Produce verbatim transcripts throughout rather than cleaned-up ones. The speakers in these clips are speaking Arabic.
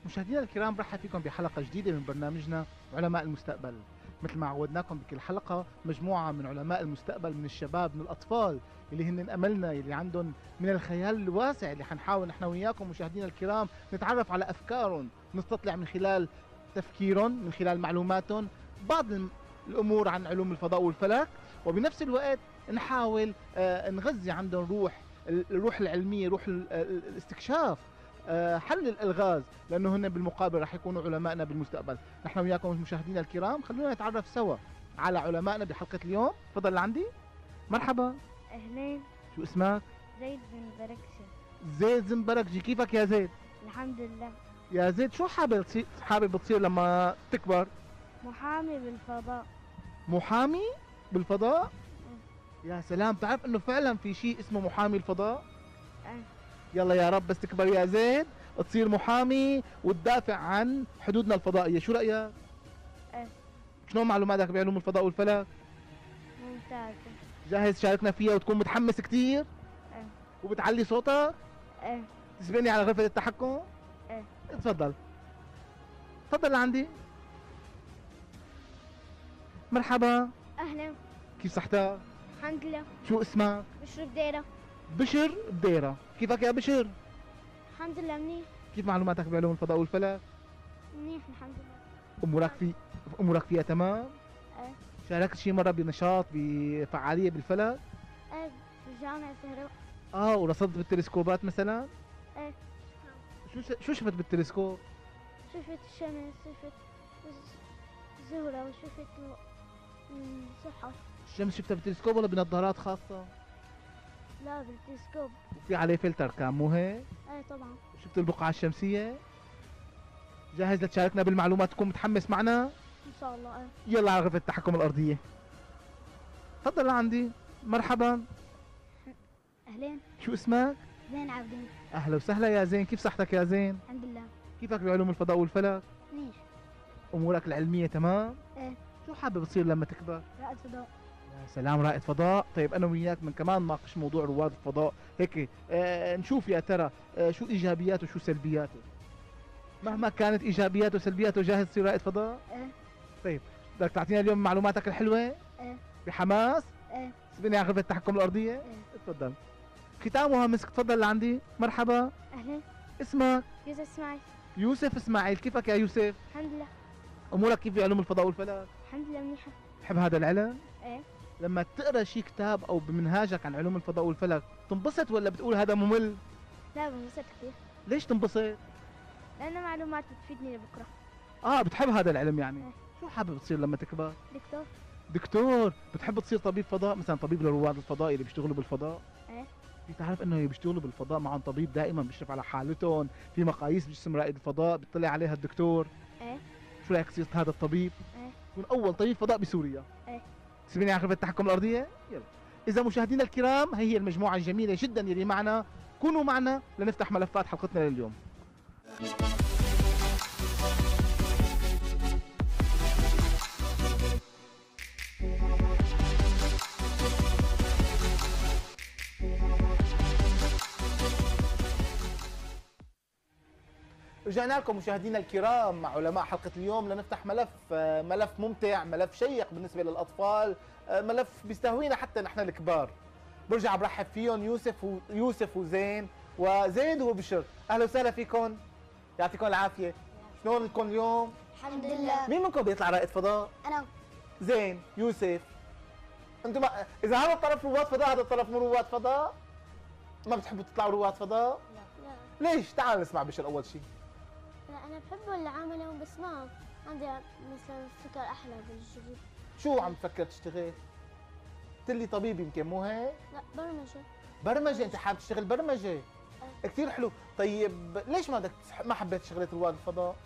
مشاهدينا الكرام، برحب فيكم بحلقة جديدة من برنامجنا علماء المستقبل. مثل ما عودناكم بكل حلقة مجموعة من علماء المستقبل، من الشباب، من الأطفال اللي هن أملنا، اللي عندهم من الخيال الواسع، اللي حنحاول نحن وياكم مشاهدينا الكرام نتعرف على أفكارهم، نستطلع من خلال تفكيرهم، من خلال معلوماتهم بعض الأمور عن علوم الفضاء والفلك، وبنفس الوقت نحاول آه، نغذي عندهم روح الروح العلمية، روح ال- ال- الاستكشاف، آه، حل الالغاز، لانه هن بالمقابل رح يكونوا علمائنا بالمستقبل. نحن وياكم مشاهدينا الكرام، خلونا نتعرف سوا على علمائنا بحلقه اليوم. تفضل لعندي. مرحبا. أهلين. شو اسمك؟ زيد بن بركشة. زيد زنبركجي. كيفك يا زيد؟ الحمد لله. يا زيد، شو حابب تصير حابب تصير لما تكبر؟ محامي بالفضاء. محامي بالفضاء؟ يا سلام، تعرف انه فعلا في شيء اسمه محامي الفضاء؟ أه. يلا يا رب بس تكبر يا زيد تصير محامي وتدافع عن حدودنا الفضائية. شو رأيك؟ أه. شلون معلوماتك بعلوم الفضاء والفلك؟ ممتازة. جاهز تشاركنا فيها وتكون متحمس كتير؟ أه. وبتعلي صوتك؟ أه. تسبقني على غرفة التحكم؟ أه. تفضل. تفضل لعندي. مرحبا. أهلا. كيف صحتك؟ الحمد لله. شو اسمك؟ بشرب ديرة. بشر بديرة. كيفك يا بشر؟ الحمد لله منيح. كيف معلوماتك بعلوم الفضاء والفلك؟ منيح الحمد لله. امورك في امورك فيها تمام؟ أه. شاركت شي مرة بنشاط بفعالية بالفلك؟ أه. في جامعة الهراء. اه، ورصدت بالتلسكوبات مثلا؟ أه. شو ش... شو شفت بالتلسكوب؟ شفت الشمس، شفت الزهرة، وشفت السحر. الشمس شفتها بالتلسكوب ولا بنظارات خاصة؟ لا، بالتلسكوب. وفي عليه فلتر كان، مو هيك؟ أه طبعا. شفت البقعة الشمسية؟ جاهز لتشاركنا بالمعلومات، تكون متحمس معنا؟ إن شاء الله. أه. يلا على غرفة التحكم الأرضية. تفضل لعندي. مرحبا. أهلين. شو اسمك؟ زين عابدين. أهلا وسهلا يا زين، كيف صحتك يا زين؟ الحمد لله. كيفك بعلوم الفضاء والفلك؟ منيح. أمورك العلمية تمام؟ إيه. شو حابب تصير لما تكبر؟ رائد فضاء. يا سلام، رائد فضاء. طيب أنا وياك من كمان ناقش موضوع رواد الفضاء هيك، آه نشوف يا ترى آه شو إيجابياته وشو سلبياته. مهما كانت إيجابياته وسلبياته، جاهز تصير رائد فضاء؟ إيه. طيب بدك تعطينا اليوم معلوماتك الحلوة؟ إيه. بحماس؟ إيه. سبقني على غرفة التحكم الأرضية؟ إيه. تفضل. ختامها مسك. تفضل لعندي. مرحبا. أهلين. اسمك؟ يوسف اسماعيل. يوسف اسماعيل. كيفك يا يوسف؟ الحمد لله. امورك كيف بعلوم الفضاء والفلك؟ الحمد لله منيحة. تحب هذا العلم؟ ايه. لما تقرا شي كتاب او بمنهاجك عن علوم الفضاء والفلك تنبسط ولا بتقول هذا ممل؟ لا، بنبسط كثير. ليش تنبسط؟ لأن معلومات بتفيدني لبكرة. اه، بتحب هذا العلم يعني. ايه. شو حابب تصير لما تكبر؟ دكتور. دكتور. بتحب تصير طبيب فضاء مثلا، طبيب لرواد الفضاء اللي بيشتغلوا بالفضاء؟ ايه. بتعرف انه اللي بيشتغلوا بالفضاء معهم طبيب دائما بيشرف على حالتهم، في مقاييس بجسم رائد الفضاء بيطلع عليها الدكتور. ايه. شو رايك صرت هذا الطبيب؟ ايه. يكون اول طبيب فضاء بسوريا. ايه. تسيبيني على غرفة التحكم الأرضية؟ يلا. إذا مشاهدينا الكرام، هي المجموعة الجميلة جدا اللي معنا، كونوا معنا لنفتح ملفات حلقتنا لليوم. رجعنا لكم مشاهدينا الكرام مع علماء حلقة اليوم لنفتح ملف آه، ملف ممتع، ملف شيق بالنسبة للأطفال، آه، ملف بيستهوينا حتى نحن الكبار. برجع برحب فيهم يوسف و... يوسف وزين، وزين هو بشر. أهلا وسهلا فيكم، يعطيكم العافية. شلونكم اليوم؟ الحمد لله. مين منكم بيطلع رائد فضاء؟ أنا. زين. يوسف، انتم ما... إذا هذا الطرف رواد فضاء، هذا الطرف مو رواد فضاء؟ ما بتحبوا تطلعوا رواد فضاء؟ لا. ليش؟ تعال نسمع بشر أول شيء. لا، أنا بحب العمل بس ما عندي مثلا فكر أحلى بالجديد. شو عم تفكر تشتغل؟ قلت لي طبيب يمكن، مو هيك؟ لا، برمجة. برمجة. انت حابب تشتغل برمجة؟ أه. كثير حلو. طيب ليش ما بدك تح- ما حبيت شغلة رواد الفضاء؟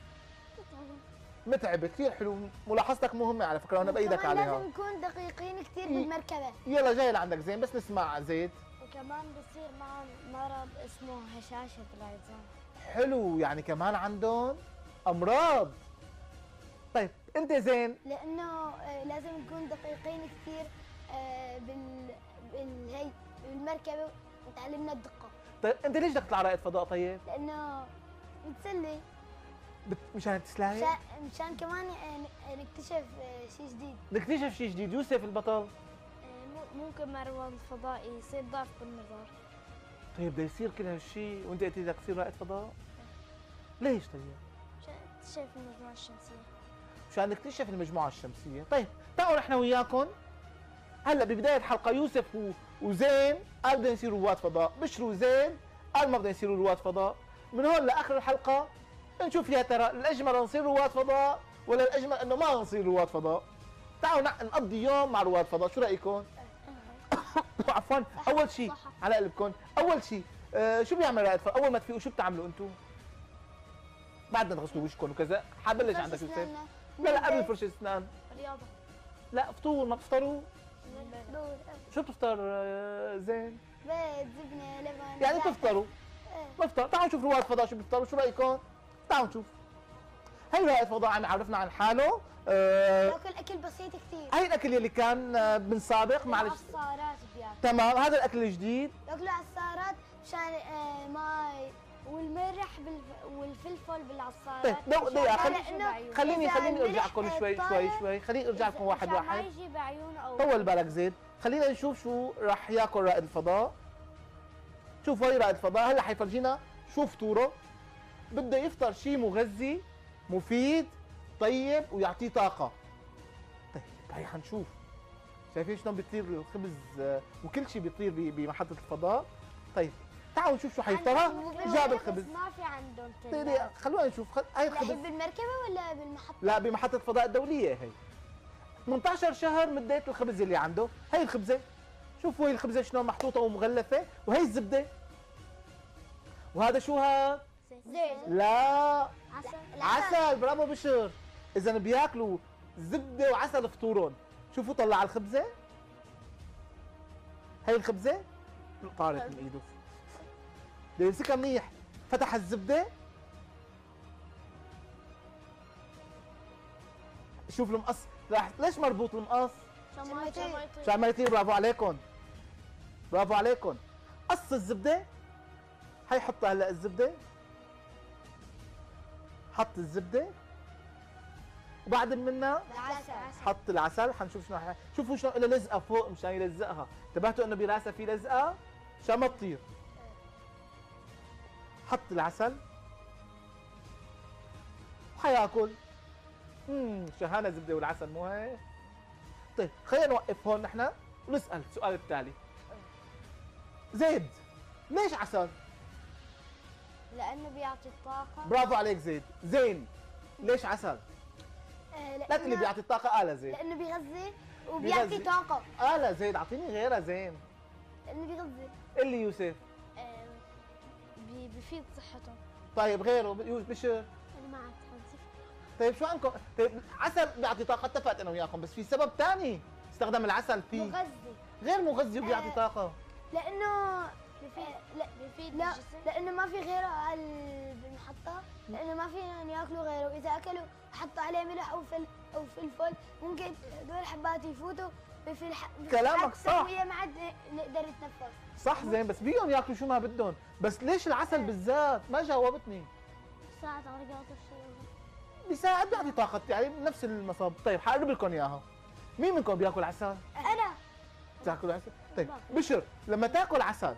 متعبة. كثير حلو، ملاحظتك مهمة على فكرة وانا بأيدك عليها. لازم نكون دقيقين كثير بالمركبة. يلا جاي لعندك زين، بس نسمع زيد. وكمان بصير معهم مرض اسمه هشاشة العظام. حلو، يعني كمان عندهم أمراض. طيب انت زين؟ لأنه آه، لازم نكون دقيقين كثير آه، بال بالهي بالمركبة وتعلمنا الدقة. طيب انت ليش بدك تطلع رائد فضاء طيب؟ لأنه متسلي. بت... مشان تسلاهي؟ مشان مشان كمان آه، نكتشف آه، شيء جديد. نكتشف شيء جديد. يوسف البطل. آه، مو- ممكن مع رواد الفضائي يصير ضعف بالنظر. طيب بده يصير كل هالشيء وانت قلتي بدك تصير رائد فضاء؟ ليش طيب؟ مشان اكتشاف المجموعة الشمسية. مشان نكتشف المجموعة الشمسية. طيب تعالوا نحن وياكم هلا ببداية الحلقة يوسف و... وزين قال بدنا يصيروا رواد فضاء، بشر وزين قال ما بدنا يصيروا رواد فضاء. من هون لاخر الحلقة نشوف يا ترى الاجمل نصير رواد فضاء ولا الاجمل انه ما نصير رواد فضاء. تعالوا نقضي يوم مع رواد فضاء، شو رايكم؟ عفوا اول شيء على قلبكم، اول شيء آه شو بيعمل رائد فضاء؟ اول ما تفيقوا شو بتعملوا انتم؟ بعد ما تغسلوا وشكم وكذا، حبلش عندك يوسف؟ لا لا قبل فرش الاسنان. رياضة. لا فطور، ما بتفطروا؟ دور شو بتفطر آه، زين؟ بيض زبنه لبن. يعني زعتر. تفطروا؟ إيه. بفطر. تعالوا نشوف رواد فضاء شو بيفطروا، شو رايكم؟ تعالوا نشوف. هي رائد فضاء عم يعرفنا عن حاله. آه باكل اكل بسيط كثير. هي الاكل اللي كان آه، من سابق معلش. عصارات بياكل. تمام، هذا الاكل الجديد. ياكلوا عصارات مشان آه، ماي والملح بالف... والفلفل طيب بالعصارات. دو- دقيقة خلي بعيون. خليني إذا خليني ارجع الملح لكم شوي شوي طالع- شوي، خليني ارجع لكم واحد مشان ما واحد. يجي بعيونه او طول بالك زيد، خلينا نشوف شو راح ياكل رائد الفضاء. شوفوا هي رائد الفضاء هلا حيفرجينا شو فطوره. بده يفطر شيء مغذي مفيد طيب ويعطيه طاقة. طيب هي حنشوف. شايفين شلون بيطير الخبز آه، وكل شيء بيطير ب- بمحطة الفضاء. طيب تعالوا نشوف شو حيفطرها. جاب الخبز. بس ما في عندهم طيب تلاجة. خلونا نشوف خل... هاي الخبز. لحد بالمركبه ولا بالمحطه؟ لا بمحطة الفضاء الدولية هي. ثمانية عشر شهر مدة الخبز اللي عنده، هي الخبزة. شوفوا هي الخبزة شلون محطوطة ومغلفة، وهي الزبدة. وهذا شو هاد؟ زيت. لا عسل. عسل. برافو بشر. إذا بياكلوا زبدة وعسل فطورهم. شوفوا طلع الخبزة. هي الخبزة طارت من ايده. بده يمسكها منيح. فتح الزبدة. شوف المقص راح ليش مربوط المقص؟ عشان ما يطير. شو عمال يطير. برافو عليكم. برافو عليكم. قص الزبدة. هي حطها هلا الزبدة. حط الزبدة. وبعد منها العسل. حط العسل. حنشوف شنو ح- شوفوا شلون له لزقة فوق مشان يلزقها. انتبهتوا انه براسها في لزقة مشان ما تطير. حط العسل. وحياكل. امم شهانة الزبدة والعسل مو هيك؟ طيب خلينا نوقف هون نحن ونسأل السؤال التالي. زيد ليش عسل؟ لانه بيعطي الطاقة. برافو عليك زيد. زين ليش عسل؟ آه، لا تقلي لأنه- بيعطي الطاقة. آلة زيد. لانه بيغذي وبيعطي بيغذي. طاقه. آلة زيد اعطيني غيرها زين. لانه بيغذي. قل لي يوسف. آه، بي- بيفيد صحتهم. طيب غيره يوسف بشر. انا ما عرفت حنزف. طيب شو عندكم؟ طيب عسل بيعطي طاقة اتفقت انا وياكم، بس في سبب ثاني استخدم العسل فيه. مغذي. غير مغذي وبيعطي آه. طاقة. لانه بيفيد آه، لا بيفيد لا الجسم. لانه ما في غيره على ال- بالمحطه. لانه ما فينا ياكلوا غيره، واذا اكلوا حطوا عليه ملح او فل او فلفل ممكن دول الحبات يفوتوا في الح... كلامك صح. ما عاد نقدر نتنفس. صح زين، بس بيهم ياكلوا شو ما بدهم، بس ليش العسل بالذات؟ ما جاوبتني. ساعد على رياضة الشيء. بيساعد بيعطي طاقة يعني نفس المصاب. طيب حقرب لكم اياها. مين منكم بياكل عسل؟ انا تاكل عسل؟ طيب بشر لما تاكل عسل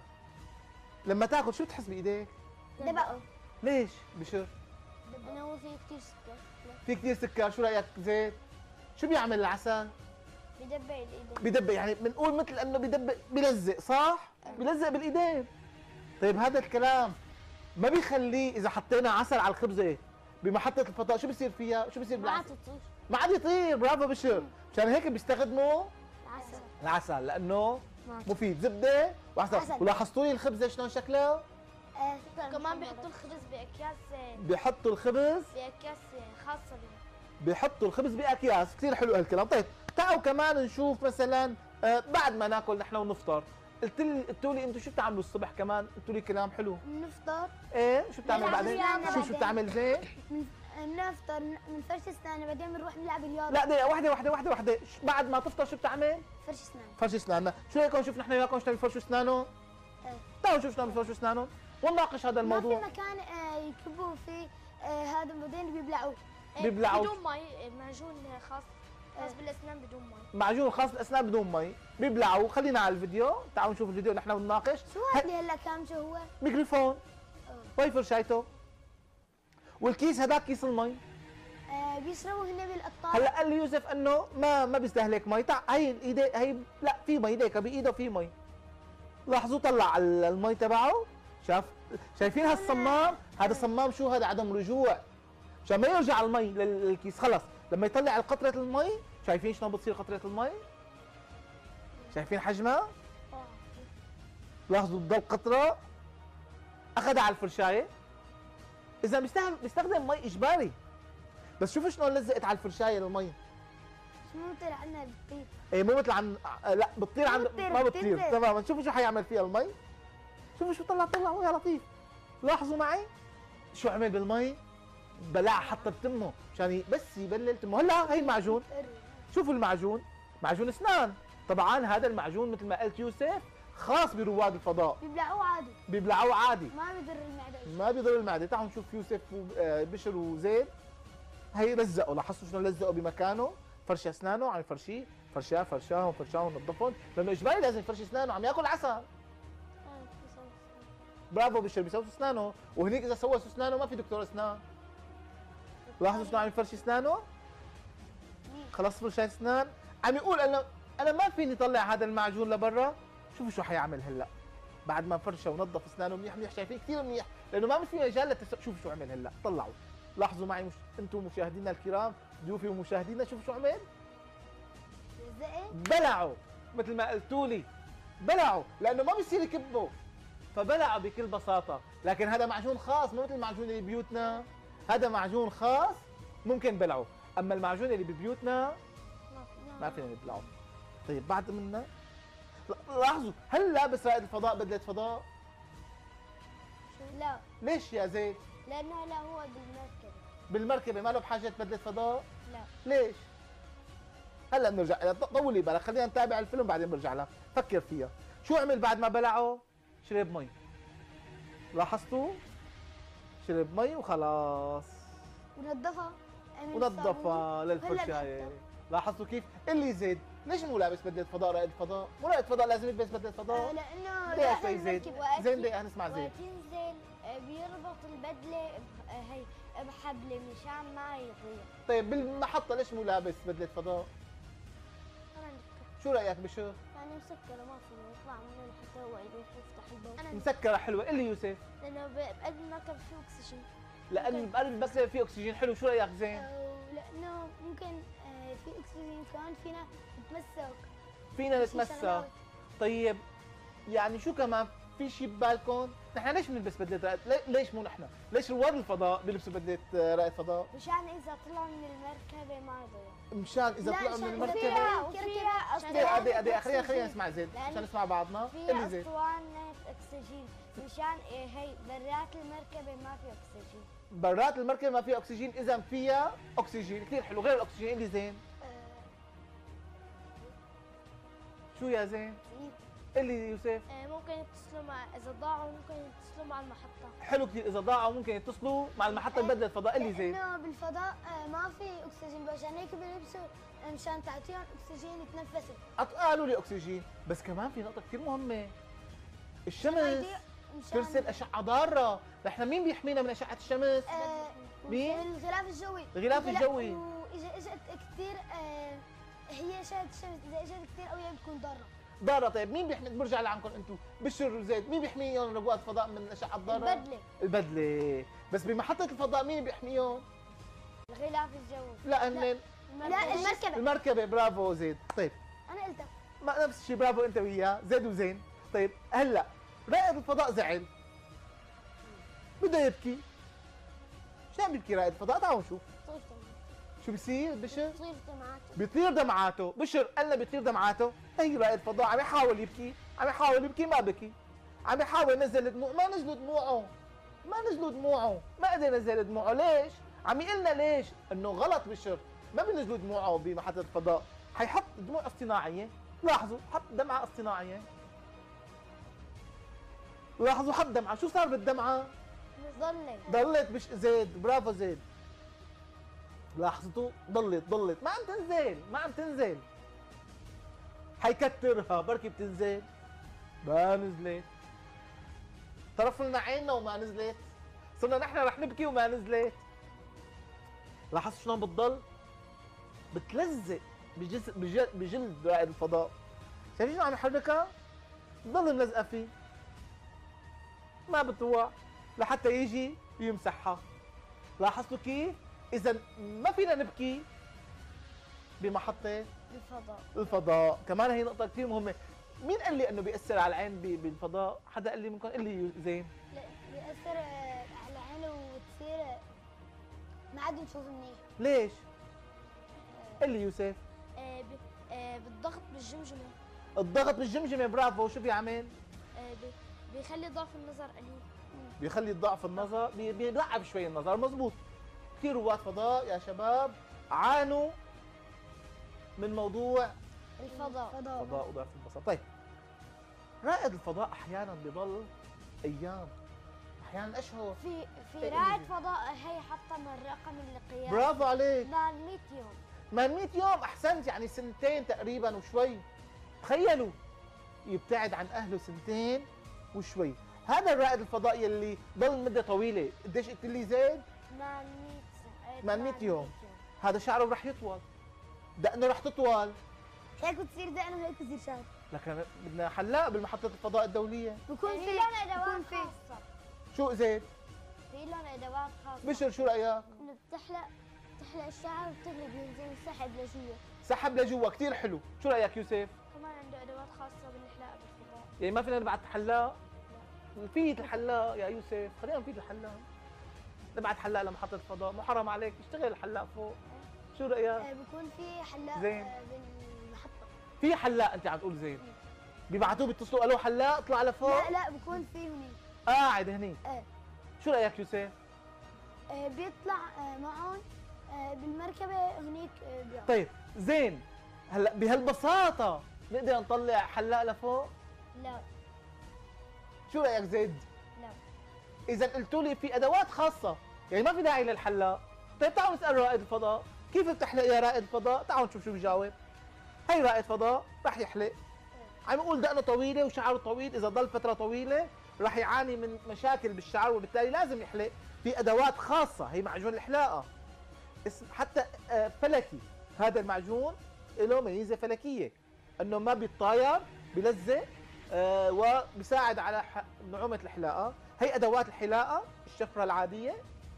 لما تاكل شو بتحس بايديك؟ دبقوا. ليش بشر؟ انا هو في كثير سكر. في كثير سكر. شو رايك زيد؟ شو بيعمل العسل؟ بدبع الايدين. بدبق يعني بنقول مثل انه بدبق بلزق صح؟ بلزق بالايدين. طيب هذا الكلام ما بيخليه اذا حطينا عسل على الخبزه بمحطة الفضاء شو بصير فيها؟ شو بصير ما عاد بالعسل؟ تطير. ما عاد يطير. برافو بشر. مشان هيك بيستخدموا عسل. العسل لانه ما مفيد. زبده وعسل. عسل. ولاحظتوا لي الخبزه شلون شكلها؟ آه، كمان بيحطوا الخبز باكياس بيحطوا الخبز باكياس خاصة بهم. بيحطوا الخبز باكياس. كثير حلو هالكلام. طيب تعالوا كمان نشوف مثلا آه بعد ما ناكل نحن ونفطر. قلت لي قلتوا لي انتم شو بتعملوا الصبح كمان؟ قلتوا لي كلام حلو. نفطر ايه شو بتعمل نلعب بعدين؟ رياضة شو شو بعدين. بتعمل زين؟ نفطر بنفرش اسناننا بعدين بنروح نلعب رياضه. لا دقيقة واحدة واحدة واحدة واحدة. ش- بعد ما تفطر شو بتعمل؟ فرش اسنان. فرش اسناننا. شو رايكم نشوف نحن وياكم شلون بيفرشوا اسنانهم؟ إيه. تعالوا نشوف شلون بيفرشوا اسنانهم ونناقش هذا ما الموضوع. في مكان آه، يكبوا فيه آه، هذا بعدين بيبلعوه. إيه، بيبلعوا. بدون مي، إيه، معجون خاص خاص بالاسنان بدون مي. معجون خاص بالاسنان بدون مي، بيبلعوا. خلينا على الفيديو، تعالوا نشوف الفيديو اللي احنا بنناقش. شو هذا اللي هلا كام شو هو؟ ميكروفون، آه. وهي فرشايته، والكيس هذاك كيس المي. آه، بيشربوا هن بالقطار. هلا قال لي يوسف انه ما ما بيستهلك مي. تع هي ايدي هي، لا في مي، هيك بايده في مي. لاحظوا طلع ال- المي تبعه، شاف شايفين هالصمام؟ هذا صمام شو هذا؟ عدم رجوع، عشان ما يرجع المي لل- للكيس. خلص لما يطلع قطرة المي، شايفين شلون بتصير قطرة المي؟ شايفين حجمها؟ آه. لاحظوا تضل قطرة، اخذها على الفرشاية. اذا بيستخدم بيستخدم مي اجباري، بس شوفوا شلون لزقت على الفرشاية المي. شو ممكن عنا بتطير. ايه مو مثل عن لا بتطير عن بتطير، ما بتطير بتنزل. تماما. شوفوا شو حيعمل فيها المي، شوفوا شو طلع طلع يا لطيف. لاحظوا معي شو عمل بالمي، بلع حتى بتمه مشان ي- بس يبلل تمه. هلا هي المعجون، شوفوا المعجون، معجون اسنان. طبعا هذا المعجون مثل ما قلت يوسف خاص برواد الفضاء، بيبلعوه عادي، بيبلعوه عادي، ما بيضر المعده شيء. ما بيضر المعده. تعالوا نشوف يوسف وبشر وزيد. هي لزقوا، لاحظتوا شلون لزقوا بمكانه؟ فرش اسنانه عم يفرشيه، فرشاه فرشاهم فرشاهم نظفهم، لانه اجباري لازم يفرش اسنانه، عم ياكل عسل. آه، بيسوي اسنان. برافو بشر، بيسوس اسنانه، وهنيك اذا سوس اسنانه ما في دكتور اسنان. لاحظوا شلون عم يفرش اسنانه؟ خلص فرشة اسنان، عم يقول انا انا ما فيني طلع هذا المعجون لبرا. شوفوا شو حيعمل هلا بعد ما فرشه ونظف اسنانه منيح منيح. شايفين كثير منيح، لانه ما في مجال لتس... شوفوا شو عمل هلا. طلعوا، لاحظوا معي مش... انتم مشاهدينا الكرام، ضيوفي ومشاهدينا، شوفوا شو عمل. لزقت. بلعوا مثل ما قلتوا لي، بلعوا لانه ما بيصير يكبوا، فبلعوا بكل بساطه. لكن هذا معجون خاص، مو مثل المعجون اللي ببيوتنا، هذا معجون خاص ممكن بلعوا، اما المعجون اللي ببيوتنا ما فينا نبلعه. طيب بعد منا لاحظوا، هل لابس رائد الفضاء بدله فضاء؟ لا، ليش يا زيد؟ لانه هلا هو بالمركبه. بالمركبه ما له بحاجه بدله فضاء؟ لا. ليش؟ هلا بنرجع لها، طولي بالك، خلينا نتابع الفيلم بعدين بنرجع لها، فكر فيها. شو عمل بعد ما بلعه؟ شرب مي. لاحظتوا؟ شرب مي وخلاص، ونظفها. ونظفها للفرشايه. لاحظتوا كيف؟ اللي زيد ليش مو لابس بدله فضاء رائد فضاء؟ مو رائد فضاء لازم يلبس بدله آه، فضاء؟ لانه ليه داخل شوي زيد؟ المركبة. زين دقيقة نسمع زيد. وتنزل آه، بيربط البدله ب- آه، هي بحبل مشان ما يضيع. طيب بالمحطة ليش مو لابس بدلة فضاء؟ انا نفكر شو رأيك بشر؟ يعني مسكره ما فينا يطلع منه حتى هو يروح يفتح الباب. انا مسكرة حلوة، اللي يوسف؟ لانه ب- بقلب المركب فيه اكسجين. لأن بقلب المكتبة في أكسجين حلو، شو رأيك زين؟ آه، لانه ممكن آه، في اكسجين كمان فينا نتمسك. فينا في نتمسك. شغلات. طيب يعني شو كمان في شيء ببالكم؟ نحن ليش بنلبس بدلة رائد؟ لي- ليش مو نحن؟ ليش رواد الفضاء بيلبسوا بدلة آه، رائد فضاء؟ مشان اذا طلعوا من المركبه ما يضيع. مشان إذا لا، طلعوا من عشان المركبة. فيها- وفيها عشان دقيقة فيها دقيقة دقيقة، خلينا خلينا أكسجين. نسمع زيد لأن عشان نسمع بعضنا. اللي فيها زيد؟ اسطوانه اكسجين مشان إيه هي برات المركبه ما في اكسجين. برات المركبة ما فيها أكسجين، إذا فيها أكسجين كثير حلو غير الأكسجين. اللي زين؟ شو يا زين؟ اللي يوسف؟ إيه ممكن يتصلوا مع اذا ضاعوا ممكن يتصلوا مع المحطه. حلو كثير، اذا ضاعوا ممكن يتصلوا مع المحطه بدله الفضاء. اللي زين؟ لانه بالفضاء آه، ما في اكسجين، عشان هيك بيلبسوا آه، مشان تعطيهم اكسجين يتنفسوا. أط- قالوا لي اكسجين، بس كمان في نقطه كثير مهمه، الشمس يضيع- مشان- ترسل اشعه ضاره. نحن مين بيحمينا من اشعه الشمس؟ آه، مين؟ الغلاف الجوي. الغلاف الجوي. واذا اجت كثير آه، هي اشعه الشمس اذا اجت كثير قويه بتكون ضاره. ضاره. طيب مين بيحمي؟ برجع لعنكم انتم، بشر وزيد، مين بيحميهم رواد الفضاء من الاشعه الضاره؟ البدله. البدله. بس بمحطه الفضاء مين بيحميهم؟ الغلاف الجوي. لا هن لا، المركبه. المركبه. برافو زيد. طيب انا قلتها. ما نفس الشيء، برافو انت وياه زيد وزين. طيب هلا رائد الفضاء زعل، بده يبكي. شو عم يبكي رائد الفضاء؟ تعالوا نشوف طير دمعاته. شو بيصير. بشر طير دمعاته. بيطير دمعاته. بشر قال لنا بيطير دمعاته. هي رائد الفضاء عم يحاول يبكي، عم يحاول يبكي ما بكي، عم يحاول ينزل دموع، ما نزلوا دموعه، ما نزلوا دموعه، ما قدر ينزل دموعه. ليش؟ عم يقلنا ليش؟ انه غلط بشر، ما بينزلوا دموعه بمحطة الفضاء، حيحط دموع اصطناعية. لاحظوا حط دمعة اصطناعية، لاحظوا حط دمعة. شو صار بالدمعة؟ ضلت ضلت مش زيد، برافو زيد. لاحظتوا؟ ضلت ضلت ما عم تنزل، ما عم تنزل. حيكترها بركي بتنزل، ما نزلت. طرف لنا عيننا وما نزلت، صرنا نحن رح نبكي وما نزلت. لاحظتوا شلون بتضل؟ بتلزق بجسد بجلد, بجلد رائد الفضاء. شايفين شلون عم يحركها؟ بتضل ملزقه فيه، ما بتروح لحتى يجي يمسحها. لاحظتوا كيف؟ إذا ما فينا نبكي بمحطة الفضاء. الفضاء، كمان هي نقطة كثير مهمة. مين قال لي إنه بيأثر على العين ب- بالفضاء؟ حدا قال لي منكم؟ قال لي زين. لا، بيأثر آه، على العين وتصير آه، ما عاد نشوف منيح. ليش؟ قال لي يوسف. آه، ب- آه، بالضغط بالجمجمة. الضغط بالجمجمة، برافو. شو بيعمل؟ آه، ب- بيخلي ضعف النظر قليل. بيخلي ضعف النظر، بي- بيضعف شوي النظر، مزبوط. كثير رواد فضاء يا شباب عانوا من موضوع الفضاء. الفضاء وضعف البصر. طيب، رائد الفضاء احيانا بضل ايام، احيانا اشهر. في في إيه رائد اللي- فضاء هي حتى من رقم القياس برافو عليك. ثمانمية يوم. ثمانمية يوم، احسنت، يعني سنتين تقريبا وشوي. تخيلوا يبتعد عن اهله سنتين وشوي. هذا الرائد الفضائي يلي ضل مده طويله، قديش قلت لي زيد؟ ثمانمية س- آه، ثمانمية يوم. هذا شعره رح يطول، دقنه رح تطول، هيك بتصير دقنه وهيك بتصير شعر. لكن بدنا حلاق بالمحطة الفضاء الدولية. بكون في في لهم ادوات بكون في خاصة. شو زيد؟ في لهم ادوات خاصة. بشر شو رأيك؟ انه بتحلق بتحلق الشعر وبتغلب ينزل السحب لجوا. سحب لجوا، كثير حلو. شو رأيك يوسف؟ كمان عنده ادوات خاصة بالحلاقة بالفضاء. يعني ما فينا نبعت حلاق؟ نفيد الحلاق يا يوسف، خلينا نفيد الحلاق. نبعت حلاق لمحطة الفضاء، مو حرام عليك، اشتغل الحلاق فوق. شو رأيك؟ آه، بكون في حلاق زين. آه، بالمحطة. في حلاق انت عم تقول زين. بيبعتوه بيتصلوا الو حلاق اطلع لفوق. لا لا بكون في هني قاعد هني. ايه. شو رأيك يوسف؟ آه، بيطلع آه، معهم آه، بالمركبة هنيك آه، بيقعد. طيب زين، هلا بهالبساطة نقدر نطلع حلاق لفوق؟ لا شو رأيك زيد؟ لا. إذا قلتوا لي في أدوات خاصة، يعني ما في داعي للحلاق. طيب تعالوا نسأل رائد الفضاء، كيف بتحلق يا رائد الفضاء؟ تعالوا نشوف شو بيجاوب. هي رائد فضاء رح يحلق. عم يقول دقنه طويلة وشعره طويل، إذا ضل فترة طويلة رح يعاني من مشاكل بالشعر وبالتالي لازم يحلق. في أدوات خاصة، هي معجون الحلاقة. اسم حتى آه، فلكي. هذا المعجون له ميزة فلكية، إنه ما بيتطاير، بيلزق آه، وبيساعد على ح- نعومة الحلاقة. هي أدوات الحلاقة، الشفرة العادية.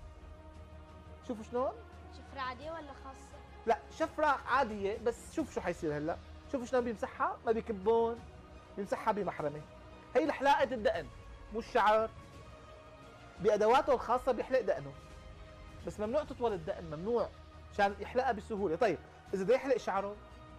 شوفوا شلون؟ شفرة عادية ولا خاصة؟ لا، شفرة عادية، بس شوف شو حيصير هلا. شوفوا شلون بيمسحها، ما بيكبون، بيمسحها بمحرمة. هي لحلاقة الدقن، مو الشعر. بأدواته الخاصة بيحلق دقنه، بس ممنوع تطول الدقن، ممنوع، عشان يحلقها بسهولة. طيب إذا بده يحلق شعره،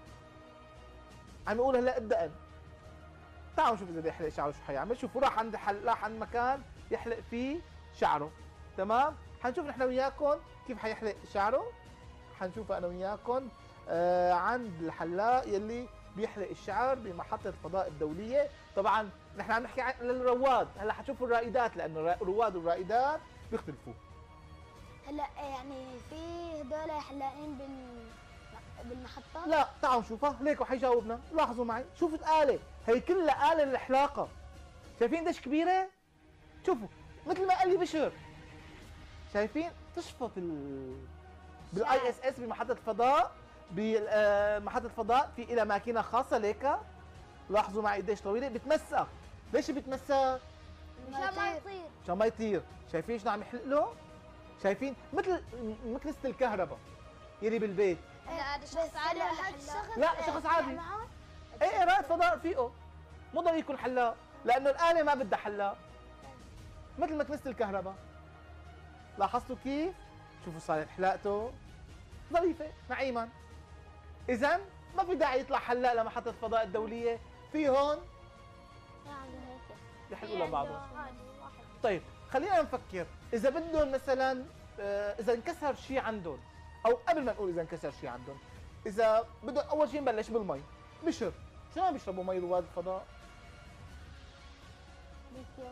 عم يقول هلا الدقن. تعالوا نشوف إذا بده يحلق شعره شو حيعمل. شوفوا راح عند حل... راح عند مكان يحلق فيه شعره، تمام؟ حنشوف نحن وياكم كيف حيحلق شعره. حنشوف انا وياكم آه عند الحلاق يلي بيحلق الشعر بمحطة الفضاء الدولية. طبعا نحن عم نحكي عن للرواد، هلا حتشوفوا الرائدات لانه الرواد والرائدات بيختلفوا. هلا آه، يعني في هدول حلاقين بال بالمحطة. لا تعالوا نشوفها، ليكوا حيجاوبنا. لاحظوا معي، شوفوا الآلة، هي كلها آلة للحلاقة. شايفين قديش كبيرة؟ شوفوا مثل ما قال لي بشر، شايفين تشفط ال بالاي اس اس بمحطة الفضاء. بمحطة الفضاء في إلى ماكينة خاصة ليكا. لاحظوا معي قديش طويلة، بتمسك. ليش بتمسك؟ مشان ما يطير. عشان ما يطير. شايفين شلون عم يحلق له؟ شايفين مثل مثل ست الكهرباء يلي بالبيت. لا هذا بس شخص عادي هلا ولا هاد حلاق؟ الشخص لا، آه، شخص بيحلق عادي. معهم. ايه ايه رائد فضاء فيقه، مو ضروري يكون حلاق، لانه الاله ما بدها حلاق، مثل مكنسه الكهرباء. لاحظتوا كيف؟ شوفوا صارت حلاقته ظريفه نعيما. اذا ما في داعي يطلع حلاق لمحطه الفضاء الدوليه، في هون يعني هيك. يحلقوا لبعضهم. عادي واحد. طيب خلينا نفكر، اذا بدهم مثلا آه، اذا انكسر شيء عندهم، او قبل ما نقول اذا انكسر شيء عندهم، اذا بدهم اول شيء نبلش بالمي. بشر، شلون بيشربوا مي رواد الفضاء؟ بالكياس.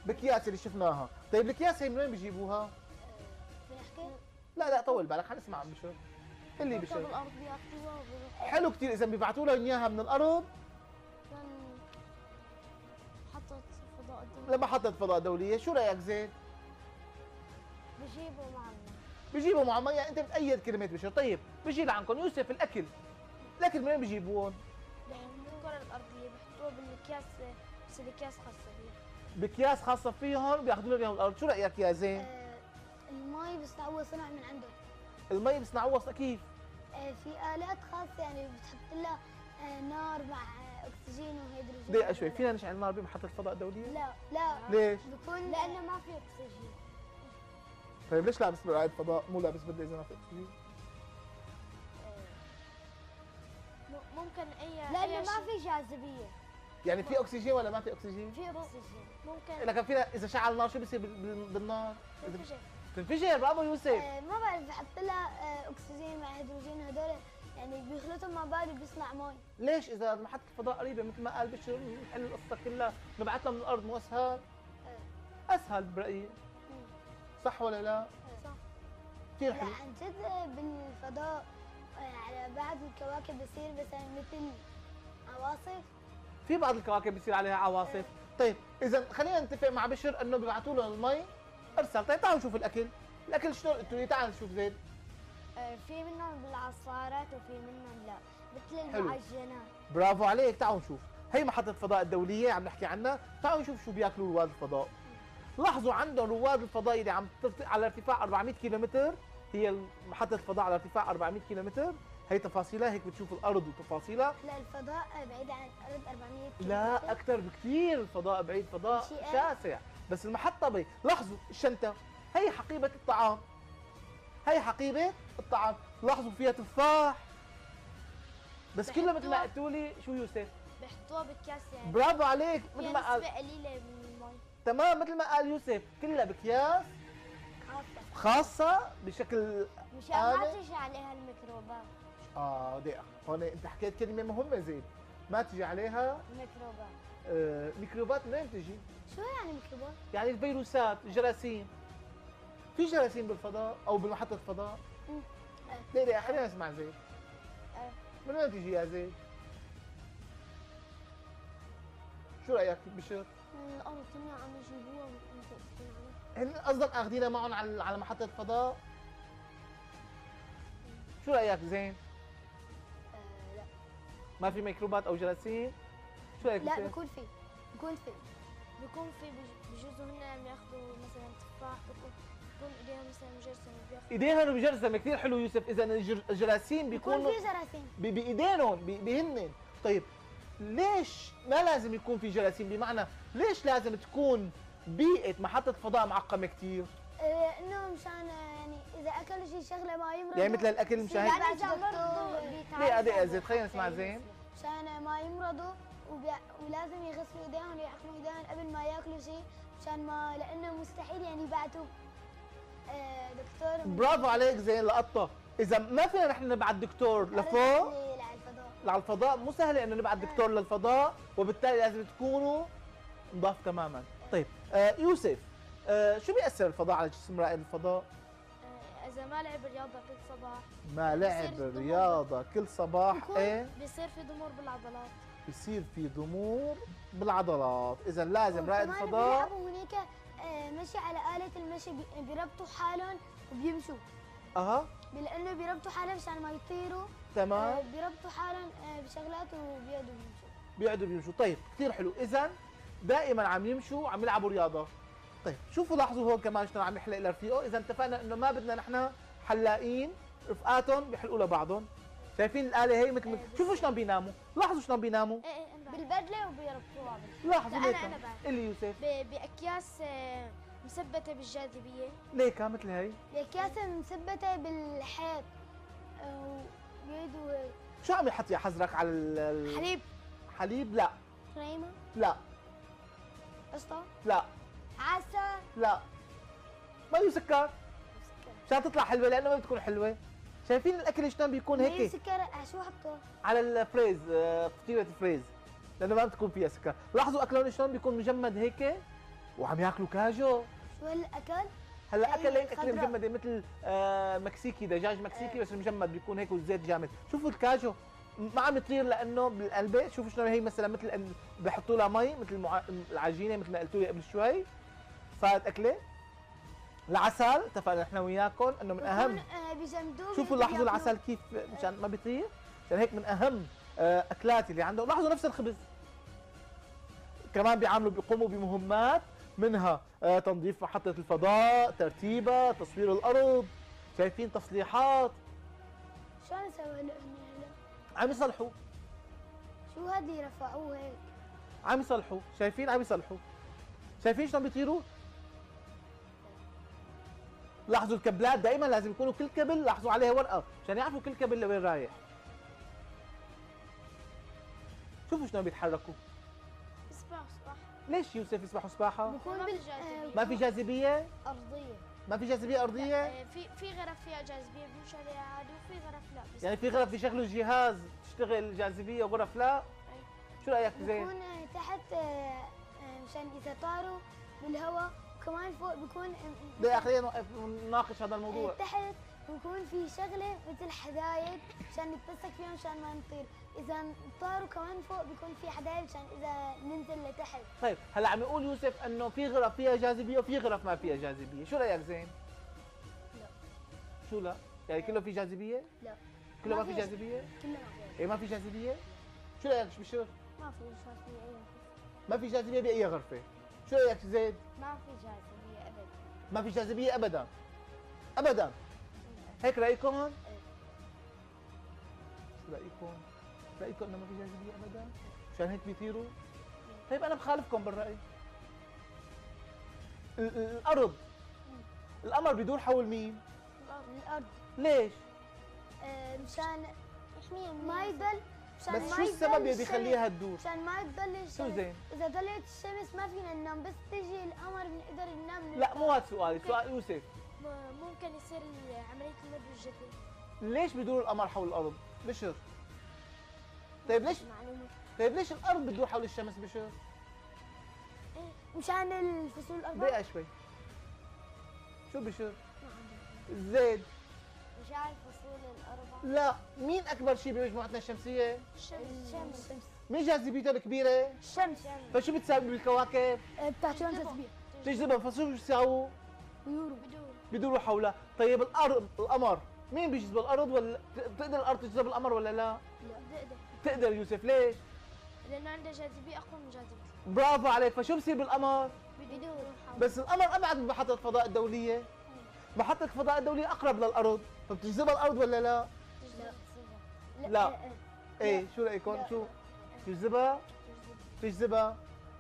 باكياس اللي شفناها. طيب الاكياس هي من وين بيجيبوها؟ بدنا نحكي؟ لا لا طول بالك، حنسمع عم بشر. اللي بشر بشر بالارض بياخذوها وبيروحوا حلو كثير، اذا بيبعثوا لهم اياها من الارض من محطة فضاء الدولية لمحطة فضاء دولية. شو رايك زين؟ بجيبوا معنا. بيجيبوا مع مية. انت بتأيد كلمة بشر. طيب بيجي لعندكم يوسف الاكل، الاكل من وين بيجيبوهم؟ من الكرة الأرضية بيحطوها بالأكياس، بس الأكياس خاصة فيها. باكياس خاصة فيهم بياخذوا لهم اياها من الارض. شو رايك يا زين؟ آه، المي بس هو صنع من عنده. المي بيصنعوها كيف؟ آه، في آلات خاصة يعني بتحط لها آه، نار مع آه، أكسجين وهيدروجين. دقيقة شوي، فينا نشعل النار بمحطة فضاء دولية؟ لا لا ليش؟ بكون لأنه ما في أكسجين. طيب ليش لابس برعاية فضاء مو لابس بدلة إذا ما في أكسجين؟ م- ممكن أي لأنه أي ما شيء- في جاذبية. يعني في أكسجين ولا ما في أكسجين؟ في أكسجين. ممكن لكن فينا إذا شعل النار شو بيصير بال- بال- بالنار؟ إذا تنفجر. تنفجر. برافو يوسف. آه، ما بعرف بحط لها آه، أكسجين مع هيدروجين هدول يعني بيخلطهم مع بعض وبيصنع مي. ليش إذا محطة الفضاء قريبة مثل ما قال بشر نحل القصة كلها نبعث لها من الأرض مو أسهل؟ أسهل برأيي. صح ولا لا؟ صح. كثير لا حلو. عن جد آه، بالفضاء آه، على بعض الكواكب بصير مثلا مثل عواصف. في بعض الكواكب بيصير عليها عواصف. طيب إذا خلينا نتفق مع بشر إنه بيبعثوا لهم المي أرسل. طيب تعالوا نشوف الأكل. الأكل شلون قلتوا لي؟ تعال نشوف زين. آه، في منهم بالعصارات وفي منهم لا، مثل حلو. المعجنات. برافو عليك. تعالوا نشوف. هي محطة الفضاء الدولية عم نحكي عنها. تعالوا نشوف شو بياكلوا رواد الفضاء. لاحظوا عندهم رواد الفضاء اللي عم ترتفع على ارتفاع أربعمية كيلومتر. هي محطة الفضاء على ارتفاع أربعمية كيلومتر. هي تفاصيلها هيك بتشوف الأرض وتفاصيلها. لا الفضاء آه، بعيد عن الأرض أربعمية لا كيلومتر. أكثر بكثير. الفضاء بعيد، فضاء شيء أقل. شاسع. بس المحطة بي. لاحظوا الشنطة. هي حقيبة الطعام. هي حقيبة الطعام. لاحظوا فيها تفاح. بس كلها مثل ما بحطوها- قلتوا لي. شو يوسف؟ بيحطوها بالكاس يعني. برافو عليك. مثل فيها ما قال نسبة قليلة من المي. تمام مثل ما قال يوسف. كلها بأكياس خاصة. خاصة بشكل مشان ما آلة. تجي عليها الميكروبات. اه دقيقة، هون انت حكيت كلمة مهمة زين. ما تجي عليها الميكروبات. آه ميكروبات. من وين تجي؟ شو يعني ميكروبات؟ يعني الفيروسات، الجراثيم. في جراثيم بالفضاء او بمحطة الفضاء؟ مم. دقيقة دقيقة خلينا نسمع زين. آه. من وين تجي يا زين؟ شو رأيك بشر؟ من الأرض هن عم يجيبوها ومتأكدين عنها. هن قصدك اخذينها معهم على على محطة الفضاء؟ شو رأيك زين؟ آه لا ما في ميكروبات او جراثيم؟ شو رأيك لا بشر؟ بكون في بكون في بيكون في بج- بجوزوا هن عم ياخذوا مثلا تفاح، بيكون بيكون ايديها مثلا مجرسمة بياخذوا. ايديهم مجرسمة. كثير حلو يوسف. اذا الجر- الجراثيم بكون بيكونوا في جراثيم. ب- بايدينهم ب- بهن. طيب ليش ما لازم يكون في جراثيم؟ بمعنى ليش لازم تكون بيئة محطة فضاء معقمة كثير؟ آه انه مشان آه، يعني اذا اكلوا شيء شغله ما يمرضوا. يعني مثل الاكل مشان هيك. يعني إذا دكتور- مرضوا ليه بيتعالجوا أدي أزيد؟ خلينا حتى نسمع زين. ينزلوا. مشان ما يمرضوا وبي... ولازم يغسلوا ايديهم ويعقموا ايديهم قبل ما ياكلوا شيء مشان ما لانه مستحيل يعني يبعتوا آه دكتور من برافو عليك زين لقطة. إذا ما فينا نحن نبعت دكتور الأرض لفوق ل- على الفضاء. على الفضاء، مو سهلة إنه نبعت دكتور للفضاء، وبالتالي لازم تكونوا نضاف تماما. طيب آه يوسف، آه شو بيأثر الفضاء على جسم رائد الفضاء؟ آه، إذا ما لعب رياضة كل صباح ما لعب بصير ضمور. رياضة كل صباح بكون- إيه؟ بيصير في ضمور بالعضلات. بصير في ضمور بالعضلات. إذا لازم رائد وكمان الفضاء بيلعبوا هناك آه مشي على آلة المشي بي- بيربطوا حالهم وبيمشوا أها لأنه بيربطوا حالهم مشان ما يطيروا. تمام. آه بيربطوا حالهم آه بشغلات وبيقعدوا بيمشوا. بيقعدوا بيمشوا. طيب كثير حلو. اذا دائما عم يمشوا عم يلعبوا رياضه. طيب شوفوا لاحظوا هون كمان شلون عم يحلق لرفيقه. اذا اتفقنا انه ما بدنا نحن حلاقين رفقاتهم بيحلقوا لبعضهم. شايفين الاله هي مثل إيه، شوفوا شلون بيناموا. لاحظوا شلون بيناموا. ايه ايه أنا بعرف. بالبدلة وبيربطوها بالحلق. لاحظوا لا، أنا- ليكا. أنا بعرف. اللي يوسف ب- بأكياس آه، مثبتة بالجاذبية. ليكا مثل هي. الأكياسة مثبتة بالحيط آه، وبيدوا هيك. شو عم يحط يا حزرك على ال- ال- حليب حليب؟ لا كريمة لا قشطة لا عسل لا ما له سكر مشان تطلع حلوه، لانه ما بتكون حلوه. شايفين الاكل شلون بيكون مي هيك سكر آه، شو حطوا؟ على الفريز، آه، فطيره الفريز، لانه ما بتكون فيها سكر. لاحظوا اكلهم شلون بيكون مجمد هيك وعم ياكلوا كاجو. شو هالاكل؟ هلا هي اكل هيك اكله خضراء. مجمده مثل آه مكسيكي، دجاج مكسيكي بس مجمد بيكون هيك والزيت جامد. شوفوا الكاجو ما عم يطير لانه بالقلبه. شوفوا شلون هي مثلا مثل ال- بحطوا لها مي مثل المع... العجينه مثل ما قلتوا لي قبل شوي، صارت اكله. العسل اتفقنا نحن وياكم انه من اهم. بكون آه، بجمدوه شوفوا بياكلوا- لاحظوا العسل كيف مشان ما بيطير، عشان هيك من اهم آه، اكلات اللي عندهم. لاحظوا نفس الخبز كمان بيعملوا بيقوموا بمهمات منها آه، تنظيف محطة الفضاء، ترتيبها، تصوير الأرض، شايفين تصليحات، شو عم يسوي هلا هني هلا؟ عم يصلحوا شو هادي رفعوه هيك؟ عم يصلحوا شايفين عم يصلحوا شايفين شلون بيطيروا؟ لاحظوا الكبلات دائما لازم يكونوا كل كبل لاحظوا عليها ورقة عشان يعرفوا كل كبل لوين رايح. شوفوا شلون بيتحركوا. اسبح اسبح ليش يوسف يسبحوا سباحة؟ بكون ما في بال جاذبية. آه، ما في جاذبية؟ ارضيه. ما في جاذبية أرضية؟ آه، في في غرف فيها جاذبيه بيمشي عليها عادي وفي غرف لا بس يعني في غرف في شكله جهاز تشتغل جاذبية وغرف لا؟ شو رأيك زين؟ بكون آه، تحت آه، آه، مشان اذا طاروا بالهواء، كمان فوق بكون آه، لا خلينا نوقف نناقش هذا آه، الموضوع. تحت بكون في شغله مثل حدايد مشان نتمسك فيهم مشان ما نطير، اذا طاروا كمان فوق بكون في حدايد مشان اذا ننزل لتحت. طيب هلا عم يقول يوسف انه في غرف فيها جاذبيه وفي غرف ما فيها جاذبيه، شو رايك زين؟ لا. شو لا؟ يعني كله في جاذبيه؟ لا. كله ما ما في في جاذبيه؟ كلنا ما في. ايه ما في جاذبيه؟ شو رايك بشر؟ ما في جاذبيه اي ما في جاذبيه باي غرفه، شو رايك زيد؟ ما في جاذبيه ابدا. ما في جاذبيه ابدا ابدا هيك رايكم؟ شو رايكم؟ رايكم انه ما في جاذبيه ابدا؟ مشان هيك بيطيروا؟ طيب انا بخالفكم بالراي. ال- ال- الارض القمر بيدور حول مين؟ الارض ليش؟ آه، مشان يحميها من ما الناس. يضل مشان بس ما شو يضل السبب اللي الشمس- بيخليها تدور؟ مشان ما تضل الشمس. شو زين؟ اذا ضلت الشمس ما فينا ننام، بس تجي القمر بنقدر ننام. لا مو هذا سؤالي، سؤال يوسف، م- ممكن يصير عمليه المد والجذب. ليش بيدور القمر حول الارض؟ بشر. طيب ليش معلومه. طيب ليش الارض بتدور حول الشمس بشر؟ مشان الفصول الاربعه. دقيقة شوي. شو بشر؟ ما عندي. زيد. مش عارف فصول الاربعه. لا، مين أكبر شيء بمجموعتنا الشمسية؟ الشمس. الشمس. مين جاذبيته الكبيرة؟ الشمس فشو بتساوي بالكواكب؟ آه، بتعطيهم تسبيح تجذبها، فشو بيساووا؟ ويورو. بدون. بيدوروا حولها. طيب الأرض القمر مين بيجذب الأرض ولا بتقدر الأرض تجذب القمر ولا لا؟ بتقدر. بتقدر يوسف، ليش؟ لانه عنده جاذبيه اقوى من جاذبيه. برافو عليك. فشو بصير بالقمر؟ بدون. بس القمر ابعد من محطة الفضاء الدولية. محطة الفضاء الدولية اقرب للارض، فبتجذبها الارض ولا لا؟ لا. آه، آه. ايه شو رايكم؟ لا. شو؟ بتجذبها؟ بتجذبها؟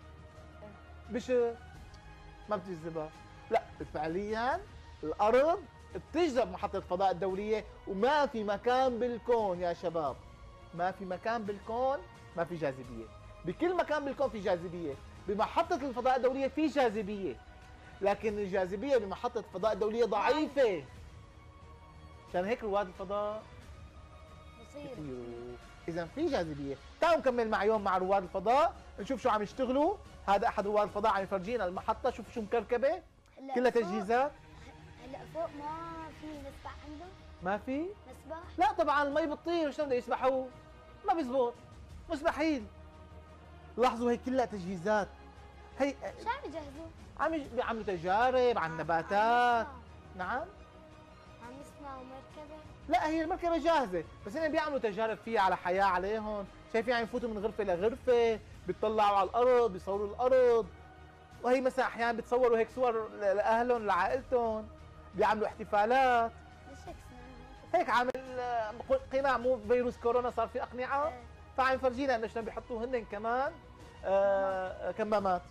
بشر؟ ما بتجذبها. لا فعليا الارض بتجذب محطة الفضاء الدولية، وما في مكان بالكون يا شباب، ما في مكان بالكون ما في جاذبية. بكل مكان بالكون في جاذبية، بمحطة الفضاء الدولية في جاذبية، لكن الجاذبية بمحطة الفضاء الدولية ضعيفة. عشان هيك رواد الفضاء بصير. بيطيروا. إذا في جاذبية. تعالوا نكمل مع يوم مع رواد الفضاء، نشوف شو عم يشتغلوا. هذا أحد رواد الفضاء عم يفرجينا المحطة، شوف شو مكركبة، هلا كلها فوق- تجهيزات. هلا فوق ما في مسبح عندهم؟ ما في؟ مسبح؟ لا طبعا المي بتطير، شلون بده يسبحوا؟ ما بيزبط، مستحيل. لاحظوا هي كلها تجهيزات. هي شو عم يجهزوا؟ عم يج- بيعملوا تجارب عن نباتات. نعم؟ عم يصنعوا مركبه. لا هي المركبة جاهزة، بس هن بيعملوا تجارب فيها على حياة عليهم، شايفين عم يفوتوا من غرفة لغرفة، بيطلعوا على الأرض، بيصوروا الأرض، وهي مثلا أحيانا بتصوروا هيك صور ل- لأهلهم لعائلتهم، بيعملوا احتفالات، ليش هيك صنعوا؟ هيك عامل آه، قناع، مو فيروس كورونا صار في أقنعة، إيه. فعم يفرجينا إنه شلون بيحطوا هن كمان آه كمامات.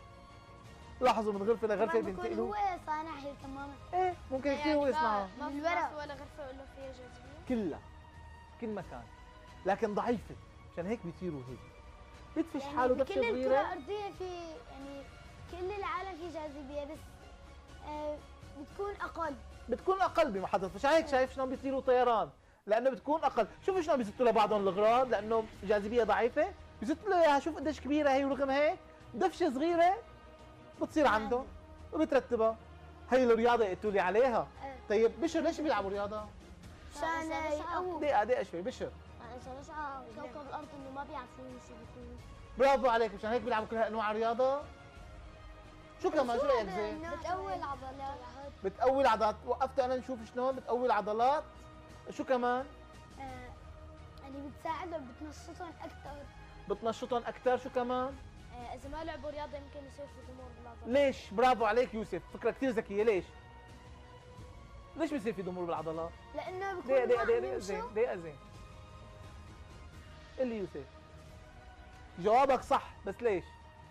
لاحظوا من غرفة لغرفة كمان بكون بينتقلوا. هو صانع هي الكمامة. ايه ممكن كثير هو يصنعها. ما في بالورق. غرفة ولا غرفه ولا فيها جاذبيه. كلها كل مكان، لكن ضعيفة، عشان هيك بيطيروا هيك. بيدفش حاله يعني دفشة بكل الكرة صغيرة. الأرضية في يعني كل العالم في جاذبية، بس آه بتكون أقل. بتكون اقل بمحطة، عشان هيك شايف شلون بيطيروا طيران، لانه بتكون اقل. شوفوا شلون بيزتوا لبعضهم الاغراض، لانه جاذبية ضعيفة، بيزتوا له اياها. شوف قديش كبيرة هي ورغم هيك دفشة صغيرة بتصير عندهم وبترتبها. هي الرياضه قلتوا لي عليها. إيه. طيب بشر ليش بيلعبوا رياضه؟ مشان يقووا. دقيقه دقيقه شوي بشر. عشان نسعى كوكب الارض انه ما بيعرفوا شو بيكون. برافو عليك، مشان هيك بيلعبوا كل هالانواع الرياضه. شو كمان؟ شو رايك زين؟ بتقوي العضلات. بتقوي العضلات. وقفت انا نشوف شلون بتقوي العضلات. شو كمان؟ آه، يعني بتساعدهم بتنشطهم اكثر. بتنشطهم اكثر. شو كمان؟ آه، اذا ما لعبوا رياضه يمكن يصير في ضمور بالعضلات. ليش؟ برافو عليك يوسف، فكره كثير ذكيه. ليش؟ ليش بيصير في ضمور بالعضلات؟ لانه بكون دقيقه دقيقه ما دقيقه عم زين يمشوا. دقيقه زين. قل لي يوسف. جوابك صح، بس ليش؟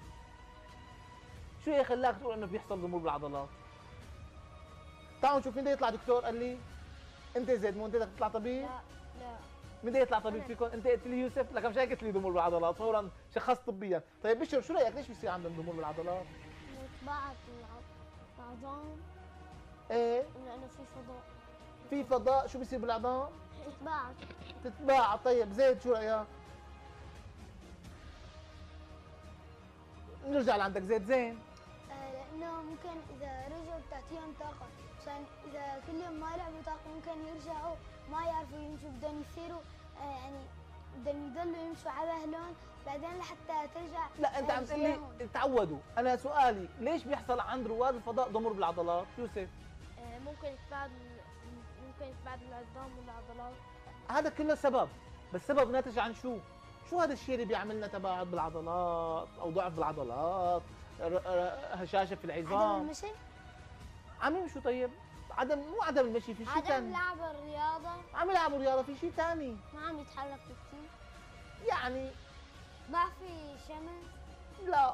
شو اللي خلاك تقول انه بيحصل ضمور بالعضلات؟ تعالوا نشوف مين بده يطلع دكتور. قال لي انت زيد، مو انت بدك تطلع طبيب؟ لا لا مين بده يطلع طبيب أنا. فيكم؟ انت قلت لي يوسف، لك مش هيك قلت لي ضمور بالعضلات، فورا شخصت طبيا. طيب بشر شو رايك ليش بيصير عندهم ضمور بالعضلات؟ متباعت العظام ايه لانه في فضاء. في فضاء. شو بيصير بالعظام؟ تتباعت. تتباع. طيب زيد شو رايك؟ نرجع لعندك زيد. زين آه، لانه ممكن اذا رجعوا بتعطيهم طاقه، عشان اذا كل يوم ما لعبوا طاقه ممكن يرجعوا ما يعرفوا يمشوا، بدهم يصيروا آه، يعني بدهم يضلوا يمشوا على مهلهم بعدين لحتى ترجع. لا انت آه، عم تقول لي رجليهم. تعودوا. انا سؤالي ليش بيحصل عند رواد الفضاء ضمور بالعضلات؟ يوسف آه، ممكن يتباعد ممكن يتباعد العظام والعضلات. هذا كله سبب، بس سبب ناتج عن شو؟ شو هذا الشيء اللي بيعمل لنا تباعد بالعضلات او ضعف بالعضلات، ر- ر- هشاشه في عدم العظام؟ المشي. عم يمشوا. طيب عدم مو عدم المشي، في شيء عدم ثاني. لعب الرياضه. عم يلعبوا رياضه، في شيء ثاني ما عم يتحركوا كثير. يعني. ضعف الشمس. لا.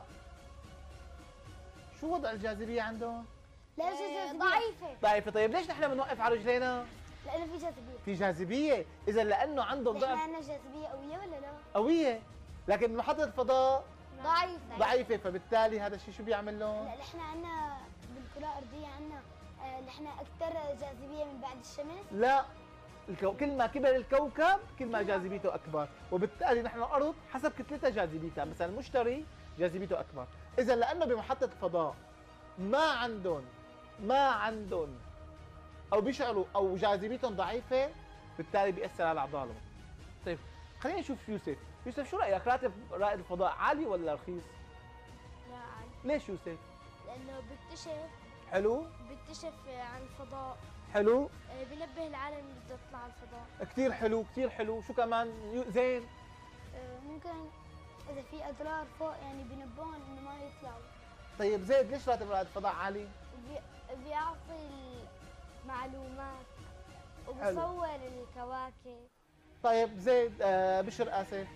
شو وضع الجاذبيه عندهم؟ لا آه، في جاذبيه ضعيفه. ضعيفه. طيب ليش نحن بنوقف على رجلينا؟ لانه في جاذبيه. في جاذبيه. اذا لانه عندهم نحن ضعف عندنا جاذبيه قويه ولا لا؟ قويه، لكن محطه الفضاء ضعيفه. ضعيفه، فبالتالي هذا الشيء شو بيعمل لهم؟ لا نحن عندنا بالكره الارضيه عندنا آه، نحن اكثر جاذبيه من بعد الشمس. لا، الكو... كل ما كبر الكوكب كل ما جاذبيته اكبر، وبالتالي نحن الارض حسب كتلتها جاذبيتها. مثلا المشتري جاذبيته اكبر. اذا لانه بمحطه الفضاء ما عندهم ما عندهم او بيشعروا او جاذبيتهم ضعيفه، بالتالي بياثر على اعضائهم. طيب خلينا نشوف يوسف. يوسف شو رايك؟ راتب رائد الفضاء عالي ولا رخيص؟ لا عادي. ليش يوسف؟ لانه بيكتشف حلو بيكتشف عن الفضاء. حلو آه، بينبه العالم اللي بده يطلع على الفضاء. كثير حلو كثير حلو. شو كمان يو- زين؟ آه، ممكن اذا في اضرار فوق يعني بينبهون انه ما يطلعوا. طيب زيد ليش راتب رائد الفضاء عالي؟ بي- بيعطي المعلومات وبصور الكواكب. طيب زيد آه بشر اسف،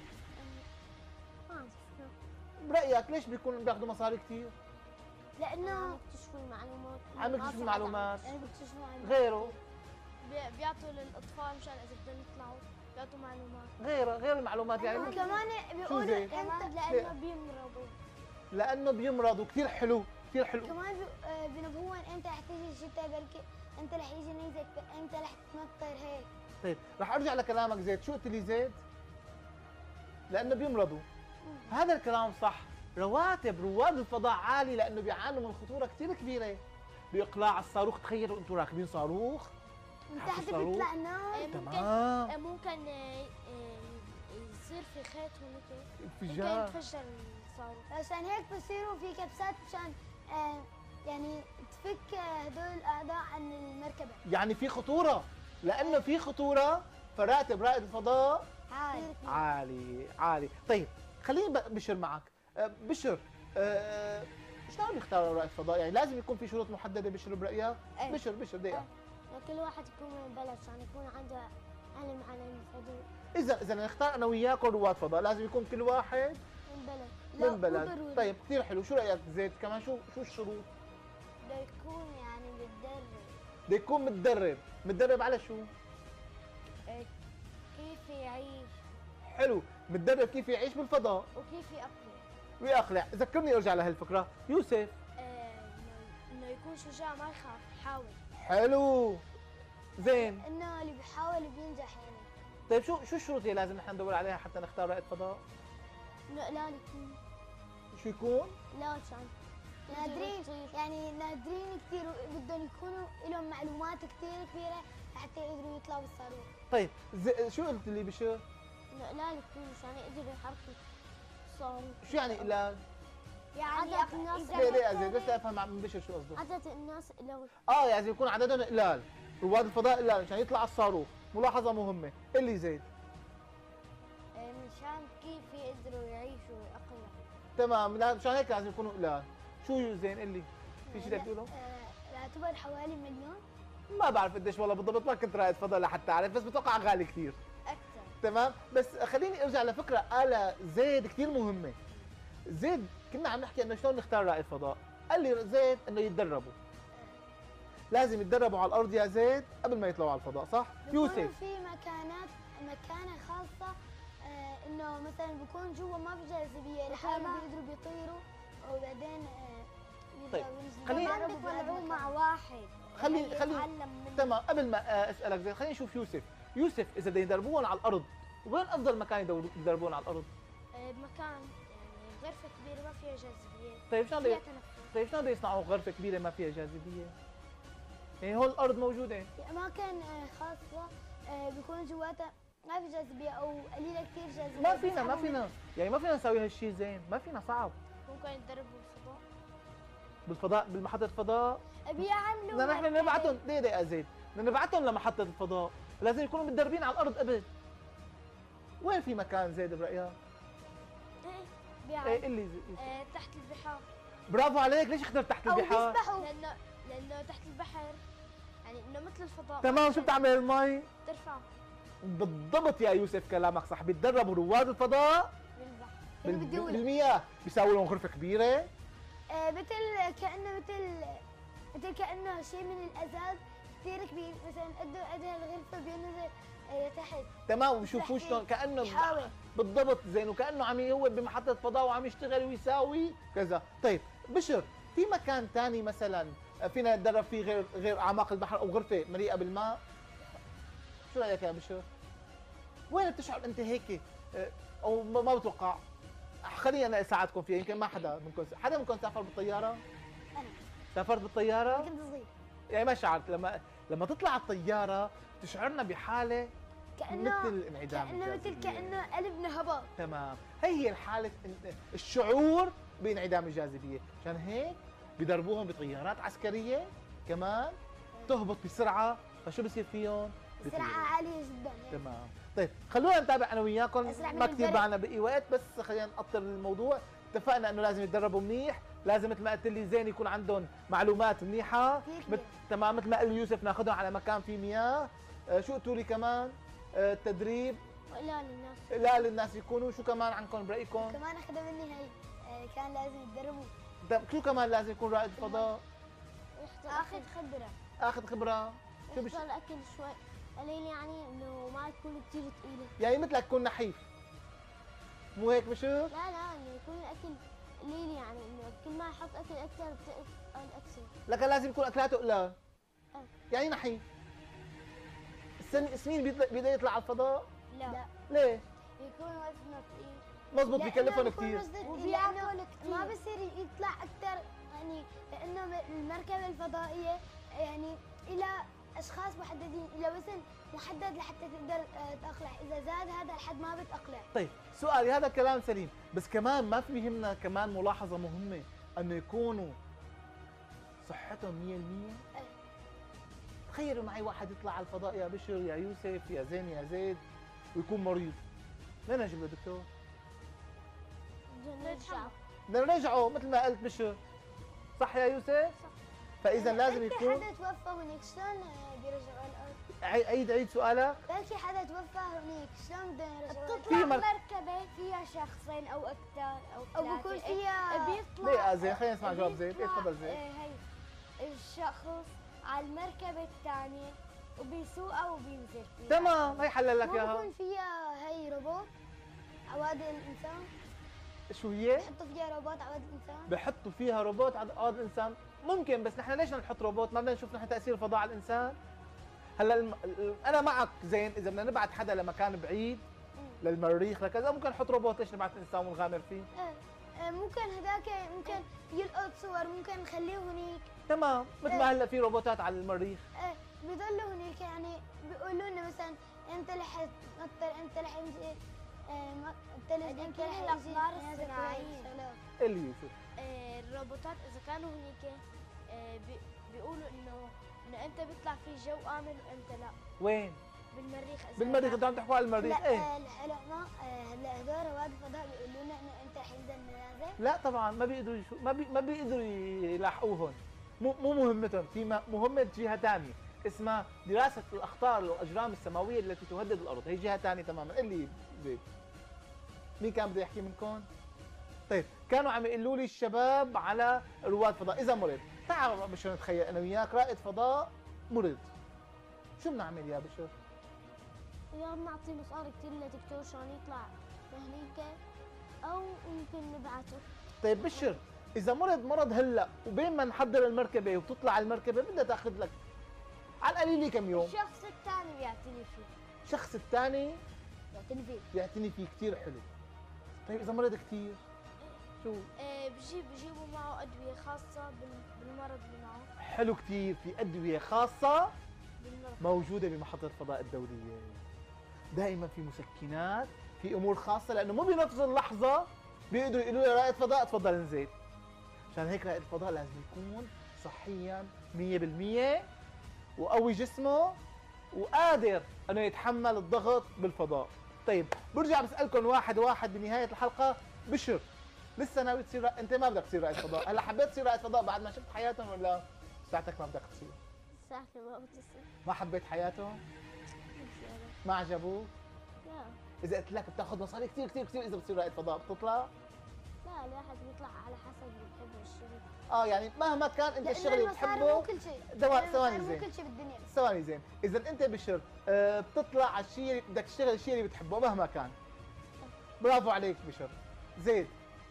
ما عم برايك ليش بيكون بياخذوا مصاري كثير؟ لانه بيكتشفوا المعلومات. عم ما يكتشفوا في معلومات. يعني بيكتشفوا عن غيره بي- بيعطوا للاطفال مشان اذا بدهم يطلعوا بيعطوا معلومات. غير غير المعلومات يعني. كمان شو بيقولوا زي؟ كمان انت لانه بيمرضوا. لانه بيمرضوا. كثير حلو كثير حلو. كمان بي- آه، بينبهون انت رح تيجي الشتاء بركي انت رح يجي نيزك انت رح تمطر هيك. طيب رح ارجع لكلامك زيد. شو قلت لي زيد؟ لانه بيمرضوا. هذا الكلام صح. رواتب رواد الفضاء عالي لانه بيعانوا من خطوره كثير كبيره باقلاع الصاروخ. تخيلوا انتم راكبين صاروخ من عارف تحت الصاروخ؟ بيطلع نار. آه، ممكن تمام آه، ممكن آه، آه، يصير في خيط هونيك ممكن انفجار. يتفجر الصاروخ. عشان هيك بصيروا في كبسات مشان آه، يعني تفك آه، هدول الاعضاء عن المركبه. يعني في خطوره. لانه في خطوره فراتب رائد الفضاء عادي. عالي عالي. طيب خليني ب- بشر معك. أه، بشر أه، شلون بيختاروا رائد الفضاء؟ يعني لازم يكون في شروط محدده بشر برايك؟ إيه. بشر بشر دقيقه. كل واحد يكون من بلد عشان يكون عنده علم عن الفضاء. اذا اذا نختار انا وياكم رواد فضاء لازم يكون كل واحد من بلد. لا، من مو بلد. ضروري. طيب كثير حلو. شو رايك زيد كمان؟ شو شو الشروط؟ بده يكون يعني بتدرب بده يكون متدرب. متدرب على شو؟ كيف يعيش حلو. متدرب كيف يعيش بالفضاء وكيف يأقلم. ويقلع. ذكرني ارجع لهالفكره. يوسف آه، إنه- انه يكون شجاع ما يخاف يحاول. حلو زين. انه اللي بيحاول بينجح يعني. طيب شو شو الشروط اللي لازم نحن ندور عليها حتى نختار رائد فضاء؟ انه لا يكون شو يكون؟ لا عشان نادرين يعني نادرين كثير بدهم يكونوا لهم معلومات كثير كبيره لحتى يقدروا يطلعوا بالصاروخ. طيب زي شو قلت لي بشر؟ الإقلال كثير مشان يقدروا يحركوا الصاروخ. شو يعني قلال؟ يعني عدد الناس ليه ليه يا زين بس افهم من بشر شو قصده. عدد الناس لو اه يعني يكون عددهم قلال، رواد الفضاء قلال مشان يطلع الصاروخ، ملاحظه مهمه، اللي زين. مشان كيف يقدروا يعيشوا ويأقلموا. تمام لا مشان هيك لازم يكونوا قلال. شو زين اللي في شيء بدك تقوله؟ آه، يعتبر حوالي مليون. ما بعرف قديش والله بالضبط، ما كنت رائد فضاء لحتى اعرف، بس بتوقع غالي كثير. أكثر. تمام، بس خليني ارجع لفكره قالها زيد كثير مهمه. زيد كنا عم نحكي انه شلون نختار رائد فضاء، قال لي زيد انه يتدربوا. لازم يتدربوا على الارض يا زيد قبل ما يطلعوا على الفضاء، صح؟ يوسف بيكونوا في مكانات مكانه خاصه، آه انه مثلا بيكون جوا ما في جاذبيه لحالهم بيقدروا بيطيروا وبعدين آه طيب، بيبدأوا ينزلوا خليني- يتدربوا كمان بهذا بيطلعوا مع المكان. واحد. خلي يعني خلي يتعلم منه. تمام. قبل ما آه، اسالك زين خلينا نشوف يوسف. يوسف اذا بدهم يدربوهم على الارض، وين افضل مكان يدور- يدربوهم على الارض؟ آه، بمكان يعني غرفة كبيرة ما فيها جاذبية. طيب شلون فيها بده تنفس. طيب شلون بده يصنعوا غرفه كبيره ما فيها جاذبيه؟ يعني هون الارض موجوده. في اماكن آه خاصه آه بيكون جواتها ما في جاذبيه او قليله كثير جاذبيه. ما فينا ما بيسحبوا فينا يعني ما فينا نسوي هالشيء زين، ما فينا صعب. ممكن يتدربوا بالفضاء. بالفضاء بالمحطه الفضاء من- بيعملوا بدنا نحن مركبة. نبعتهم دقيقه دقيقه زين، بدنا نبعتهم لمحطه الفضاء، لازم يكونوا متدربين على الارض قبل. وين في مكان زيد برايك؟ ايه ايه بيعملوا. اللي زي... آه، تحت البحار. برافو عليك، ليش اخترت تحت او البحار؟ بيسبحوا. لأنه لأنه تحت البحر يعني إنه مثل الفضاء. تمام، شو بتعمل المي؟ ترفع بالضبط يا يوسف كلامك صح، بيتدربوا رواد الفضاء بالبحر. بال- بالدولة. بالمياه، بيساووا لهم غرفه كبيره. آه مثل كانه مثل مثل كانه شيء من الازاز كثير كبير، مثلا قد قد هالغرفه بينزل آه تحت. تمام، وبشوفوه تحت شلون كانه بيحاول. بالضبط زين، وكانه عم هو بمحطه فضاء وعم يشتغل ويساوي كذا. طيب بشر، في مكان ثاني مثلا فينا نتدرب فيه غير غير اعماق البحر او غرفه مليئه بالماء؟ شو رايك يا بشر؟ وين بتشعر انت هيك آه، او ما ما بتوقع؟ خليني انا اساعدكم فيها، يمكن ما حدا منكم حدا منكم سافر بالطياره؟ انا سافرت بالطياره؟ كنت صغير يعني ما شعرت لما لما تطلع الطياره تشعرنا بحاله كانه مثل انعدام كانه مثل الجاذبية. كانه قلبنا هبط. تمام، هي هي الحالة الشعور بانعدام الجاذبية، عشان هيك بدربوهم بطيارات عسكرية كمان تهبط بسرعة، فشو بصير فيهم؟ سرعه بيطيروا. عاليه جدا يعني. تمام، طيب خلونا نتابع انا وياكم، أسرع من ما كثير البرق. معنا بقي وقت، بس خلينا نقطر الموضوع. اتفقنا انه لازم يتدربوا منيح، لازم مثل ما قلت لي زين يكون عندهم معلومات منيحة. كثير مت... كبير. تمام، مثل ما قال لي يوسف ناخذهم على مكان فيه مياه. آه شو قلتوا لي كمان؟ آه التدريب ولا للناس. لا للناس يكونوا، شو كمان عنكم برايكم؟ كمان اخذها مني هي آه كان لازم يتدربوا. طيب شو كمان لازم يكون رائد فضاء؟ اخذ خبرة. اخذ خبره. شو بش... يختار الأكل شوي قليل يعني إنه ما يكون كثير ثقيلة. يعني مثلك تكون نحيف، مو هيك بشر؟ لا لا إنه يكون الأكل قليل يعني إنه كل ما يحط أكل أكثر بتقل أكثر. لكن لازم يكون اكلاته قلال. أه. يعني نحيف. السن سنين بيطلع بيقدر يطلع على الفضاء؟ لا, لا. ليه؟ يكون وزنه ثقيل. مظبوط، لأنه بيكلفهم بيكون كثير. مصدر- وبياكل لأنه كتير. ما بصير يطلع اكثر يعني، لانه المركبه الفضائيه يعني الى اشخاص محددين، الى وزن محدد لحتى تقدر آه، تقلع، اذا زاد هذا الحد ما بتقلع. طيب سؤالي هذا كلام سليم، بس كمان ما في يهمنا كمان ملاحظه مهمه انه يكونوا صحتهم مية بالمية. أه. تخيلوا معي واحد يطلع على الفضاء يا بشر يا يوسف يا زين يا زيد ويكون مريض، وين نجيب له دكتور؟ نرجع. بدنا نرجعه مثل ما قلت بشر، صح يا يوسف؟ صح. فاذا لازم بلكي يكون حدا توفى هناك، شلون آه، بيرجعوا على الارض؟ عيد عيد, عيد سؤالك. بلكي حدا توفى هناك، شلون بدهم يرجعوا؟ في تطلع مر- مركبة فيها شخصين أو أكثر أو او ثلاثة. بكون فيها بيطلع ليه يا زين؟ خلينا نسمع جواب زيد، ايه بيطلع، تفضل زيد. آه، هي الشخص على المركبة الثانية وبيسوقها وبينزل فيها. تمام، هي حلل لك ما اياها. بكون فيها هي روبوت عوادل الانسان، شو هي؟ بحطوا فيها روبوت عوادل الانسان. بحطوا فيها روبوت على هذا الانسان، ممكن، بس نحن ليش بدنا نحط روبوت؟ ما بدنا نشوف نحن تاثير الفضاء على الانسان؟ هلا الم... ال- انا معك زين، اذا بدنا نبعث حدا لمكان بعيد للمريخ لكذا ممكن نحط روبوت، ليش نبعث انسان ونغامر فيه؟ ايه آه، ممكن هذاك ممكن يلقط صور، ممكن نخليه هنيك. تمام، مثل ما هلا في روبوتات على المريخ. ايه بيضلوا هنيك، يعني بيقولوا لنا مثلا انت رح تنطر، انت رح يجي الثلج، انت رح يجي الأقمار هذا الصناعية. شغلات. اللي يوسف آه، الروبوتات اذا كانوا هنيك آه، بي- بيقولوا انه انه انت بيطلع في جو امن وانت لا. وين؟ بالمريخ إذا بالمريخ، انتوا عم تحكوا على المريخ؟ لا ايه. آه، العلماء آه، هلا هدول رواد الفضاء بيقولوا لنا انه انت رح ينزل نازل. لا طبعا ما بيقدروا يشو... ما, بي... ما بيقدروا يلاحقوهم. مو مو مهمتهم، في م- مهمه جهه ثانيه اسمها دراسه الاخطار والاجرام السماويه التي تهدد الارض، هي جهه ثانيه تماما. اللي زيد مين كان بده يحكي منكم؟ طيب كانوا عم يقولوا لي الشباب على رواد فضاء اذا مرض، تعال بشر نتخيل انا وياك رائد فضاء مرض، شو بنعمل يا بشر؟ يا بنعطيه مصاري كثير لدكتور عشان يطلع لهنيك، او ممكن نبعته. طيب بشر، اذا مرض مرض هلا وبين ما نحضر المركبه وتطلع المركبه بدها تاخذ لك على القليل كم يوم. الشخص الثاني بيعتني فيه. الشخص الثاني بيعتني فيه. بيعتني فيه كثير حلو. طيب اذا مرض كثير شو؟ آه، بجيب بجيبوا معه ادويه خاصه بال- بالمرض اللي معه. حلو كثير، في ادويه خاصه بالمرض. موجوده بمحطه الفضاء الدوليه. دائما في مسكنات، في امور خاصه، لانه مو بنفس اللحظه بيقدروا يقولوا لي رائد فضاء تفضل انزل. عشان هيك رائد الفضاء لازم يكون صحيا مية بالمية وقوي جسمه وقادر انه يتحمل الضغط بالفضاء. طيب برجع بسالكم واحد واحد بنهايه الحلقه، بشر لسه ناوي تصير رائد؟ انت ما بدك تصير رائد فضاء، هلا حبيت تصير رائد فضاء بعد ما شفت حياتهم ولا ساعتك ما بدك تصير؟ ساعتها ما بتصير. ما حبيت حياتهم؟ ما عجبوك؟ لا اذا قلت لك بتاخذ مصاري كثير كثير كثير اذا بتصير رائد فضاء بتطلع؟ لا الواحد بيطلع على حسب اللي بحبه الشغل. اه يعني مهما كان انت لأن الشغل اللي المصاري بتحبه. مو كل شيء. دواء لأن ثواني المصاري زين مو كل شيء بالدنيا. ثواني زين، اذا انت بشر آه بتطلع على الشيء اللي بدك تشتغل الشيء اللي بتحبه مهما كان. برافو عليك بشر. زيد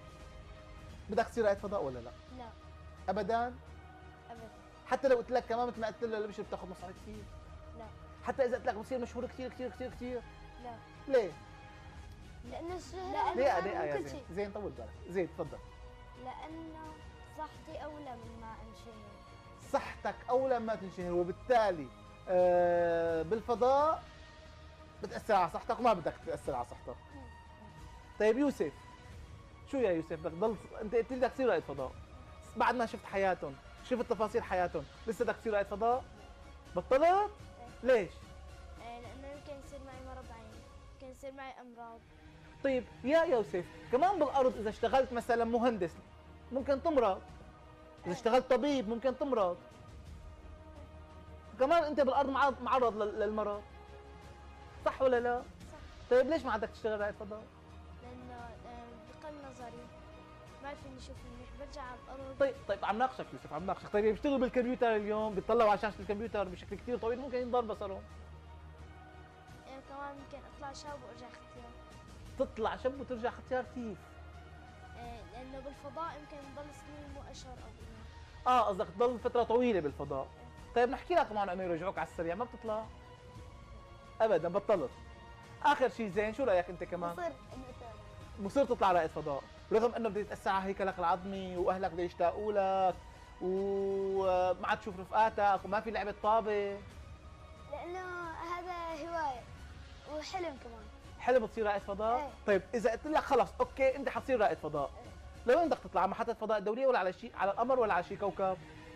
بدك تصير رائد فضاء ولا لا؟ لا ابدا؟ ابدا. حتى لو قلت لك كمان مثل ما قلت له لبشر بتاخذ مصاري كثير؟ لا حتى اذا قلت لك بصير مشهور كثير كثير كثير كثير؟ لا. ليه؟ لأن الشهرة لا، دقيقة المصاري دقيقة مو يا كل زين، شيء. زين طول بالك، زين تفضل. لانه صحتي اولى من ما انشهر. صحتك اولى ما تنشهر، وبالتالي آه بالفضاء بتاثر على صحتك وما بدك تاثر على صحتك. طيب يوسف، شو يا يوسف بدك تضل؟ انت قلت لي بدك تصير رائد فضاء، بعد ما شفت حياتهم، شفت تفاصيل حياتهم، لسه بدك تصير رائد فضاء؟ بطلت؟ ليش؟ آه، لانه يمكن يصير معي مرض عيني، يمكن يصير معي امراض. طيب يا يوسف، كمان بالارض اذا اشتغلت مثلا مهندس ممكن تمرض، اذا اشتغلت طبيب ممكن تمرض، كمان انت بالارض معرض معرض لل- للمرض، صح ولا لا؟ صح. طيب ليش ما عندك تشتغل رائد فضاء؟ لانه آه، بقل نظري، ما فيني اشوف منيح، برجع على الارض. طيب طيب عم ناقشك يوسف، عم ناقشك. طيب بيشتغلوا بالكمبيوتر اليوم، بيطلعوا على شاشه الكمبيوتر بشكل كثير طويل، ممكن ينضر بصرهم. يعني كمان ممكن اطلع شاب وارجع ختيار. تطلع شب وترجع ختيار كيف؟ آه، لانه بالفضاء يمكن نضل سنين مو اشهر او ايام. اه قصدك تضل فتره طويله بالفضاء. طيب نحكي لك كمان انه يرجعوك على السريع، ما بتطلع؟ ابدا بطلت. اخر شيء زين، شو رايك انت كمان؟ مصر إنه تابع. مصير تطلع رائد فضاء، رغم انه بده يتاثر على هيكلك العظمي واهلك بده يشتاقوا لك وما عاد تشوف رفقاتك وما في لعبه طابه. لأنه هذا هواية وحلم كمان. حلم تصير رائد فضاء؟ ايه. طيب اذا قلت لك خلص اوكي انت حتصير رائد فضاء، ايه. لوين بدك تطلع؟ على محطه الفضاء الدوليه ولا على شيء على القمر ولا على شيء كوكب؟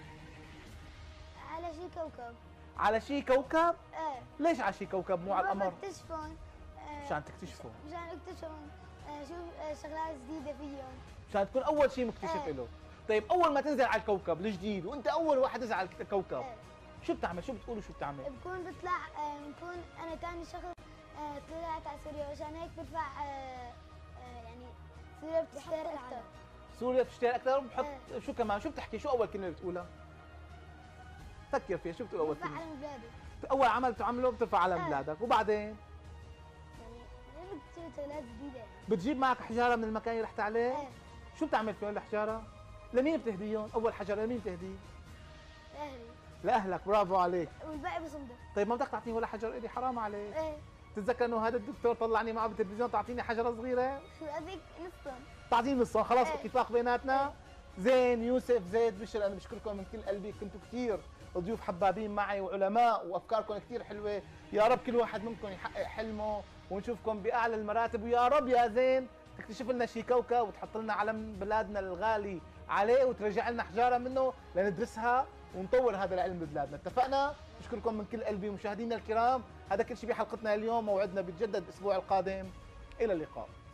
على شي كوكب. على شيء كوكب؟ ايه. ليش على شيء كوكب مو على القمر؟ بكتشفون. آه، مشان تكتشفوا، مشان اكتشفون آه، شوف آه، شغلات جديدة فيهم. مشان تكون اول شيء مكتشف ايه. له. طيب اول ما تنزل على الكوكب الجديد وانت اول واحد تنزل على الكوكب، ايه. شو بتعمل؟ شو بتقول وشو بتعمل؟ بكون بطلع آه، بكون انا ثاني شخص آه، طلعت على سوريا، وعشان هيك بدفع آه، آه، يعني سوريا بتشتهر اكثر. سوريا بتشتهر اكثر وبحط شو كمان؟ شو بتحكي؟ شو اول كلمه بتقولها؟ فكر فيها، شو بتقول اول بدفع كلمه؟ علم بلادي. اول عمل بتعمله بترفع علم ايه. بلادك، وبعدين يعني ليه بدك تسوي شغلات جديدة يعني. بتجيب معك حجاره من المكان اللي رحت عليه؟ ايه. شو بتعمل فيهم الحجاره؟ لمين بتهديهم؟ اول حجره لمين بتهديه؟ اهلي لاهلك، برافو عليك. والباقي بصندوق. طيب ما بدك تعطيني ولا حجر الي؟ حرام عليك. ايه. بتتذكر انه هذا الدكتور طلعني معه بالتلفزيون تعطيني حجره صغيره؟ هذيك نصهم. تعطيني نصهم خلاص إيه. اتفاق بيناتنا. زين يوسف زيد بشر انا بشكركم من كل قلبي، كنتوا كثير ضيوف حبابين معي وعلماء وافكاركم كثير حلوه، يا رب كل واحد منكم يحقق حلمه ونشوفكم باعلى المراتب، ويا رب يا زين تكتشف لنا شي كوكب وتحط لنا علم بلادنا الغالي عليه وترجع لنا حجاره منه لندرسها ونطور هذا العلم ببلادنا، اتفقنا؟ بشكركم من كل قلبي مشاهدينا الكرام، هذا كل شيء بحلقتنا اليوم، موعدنا بيتجدد الاسبوع القادم، الى اللقاء.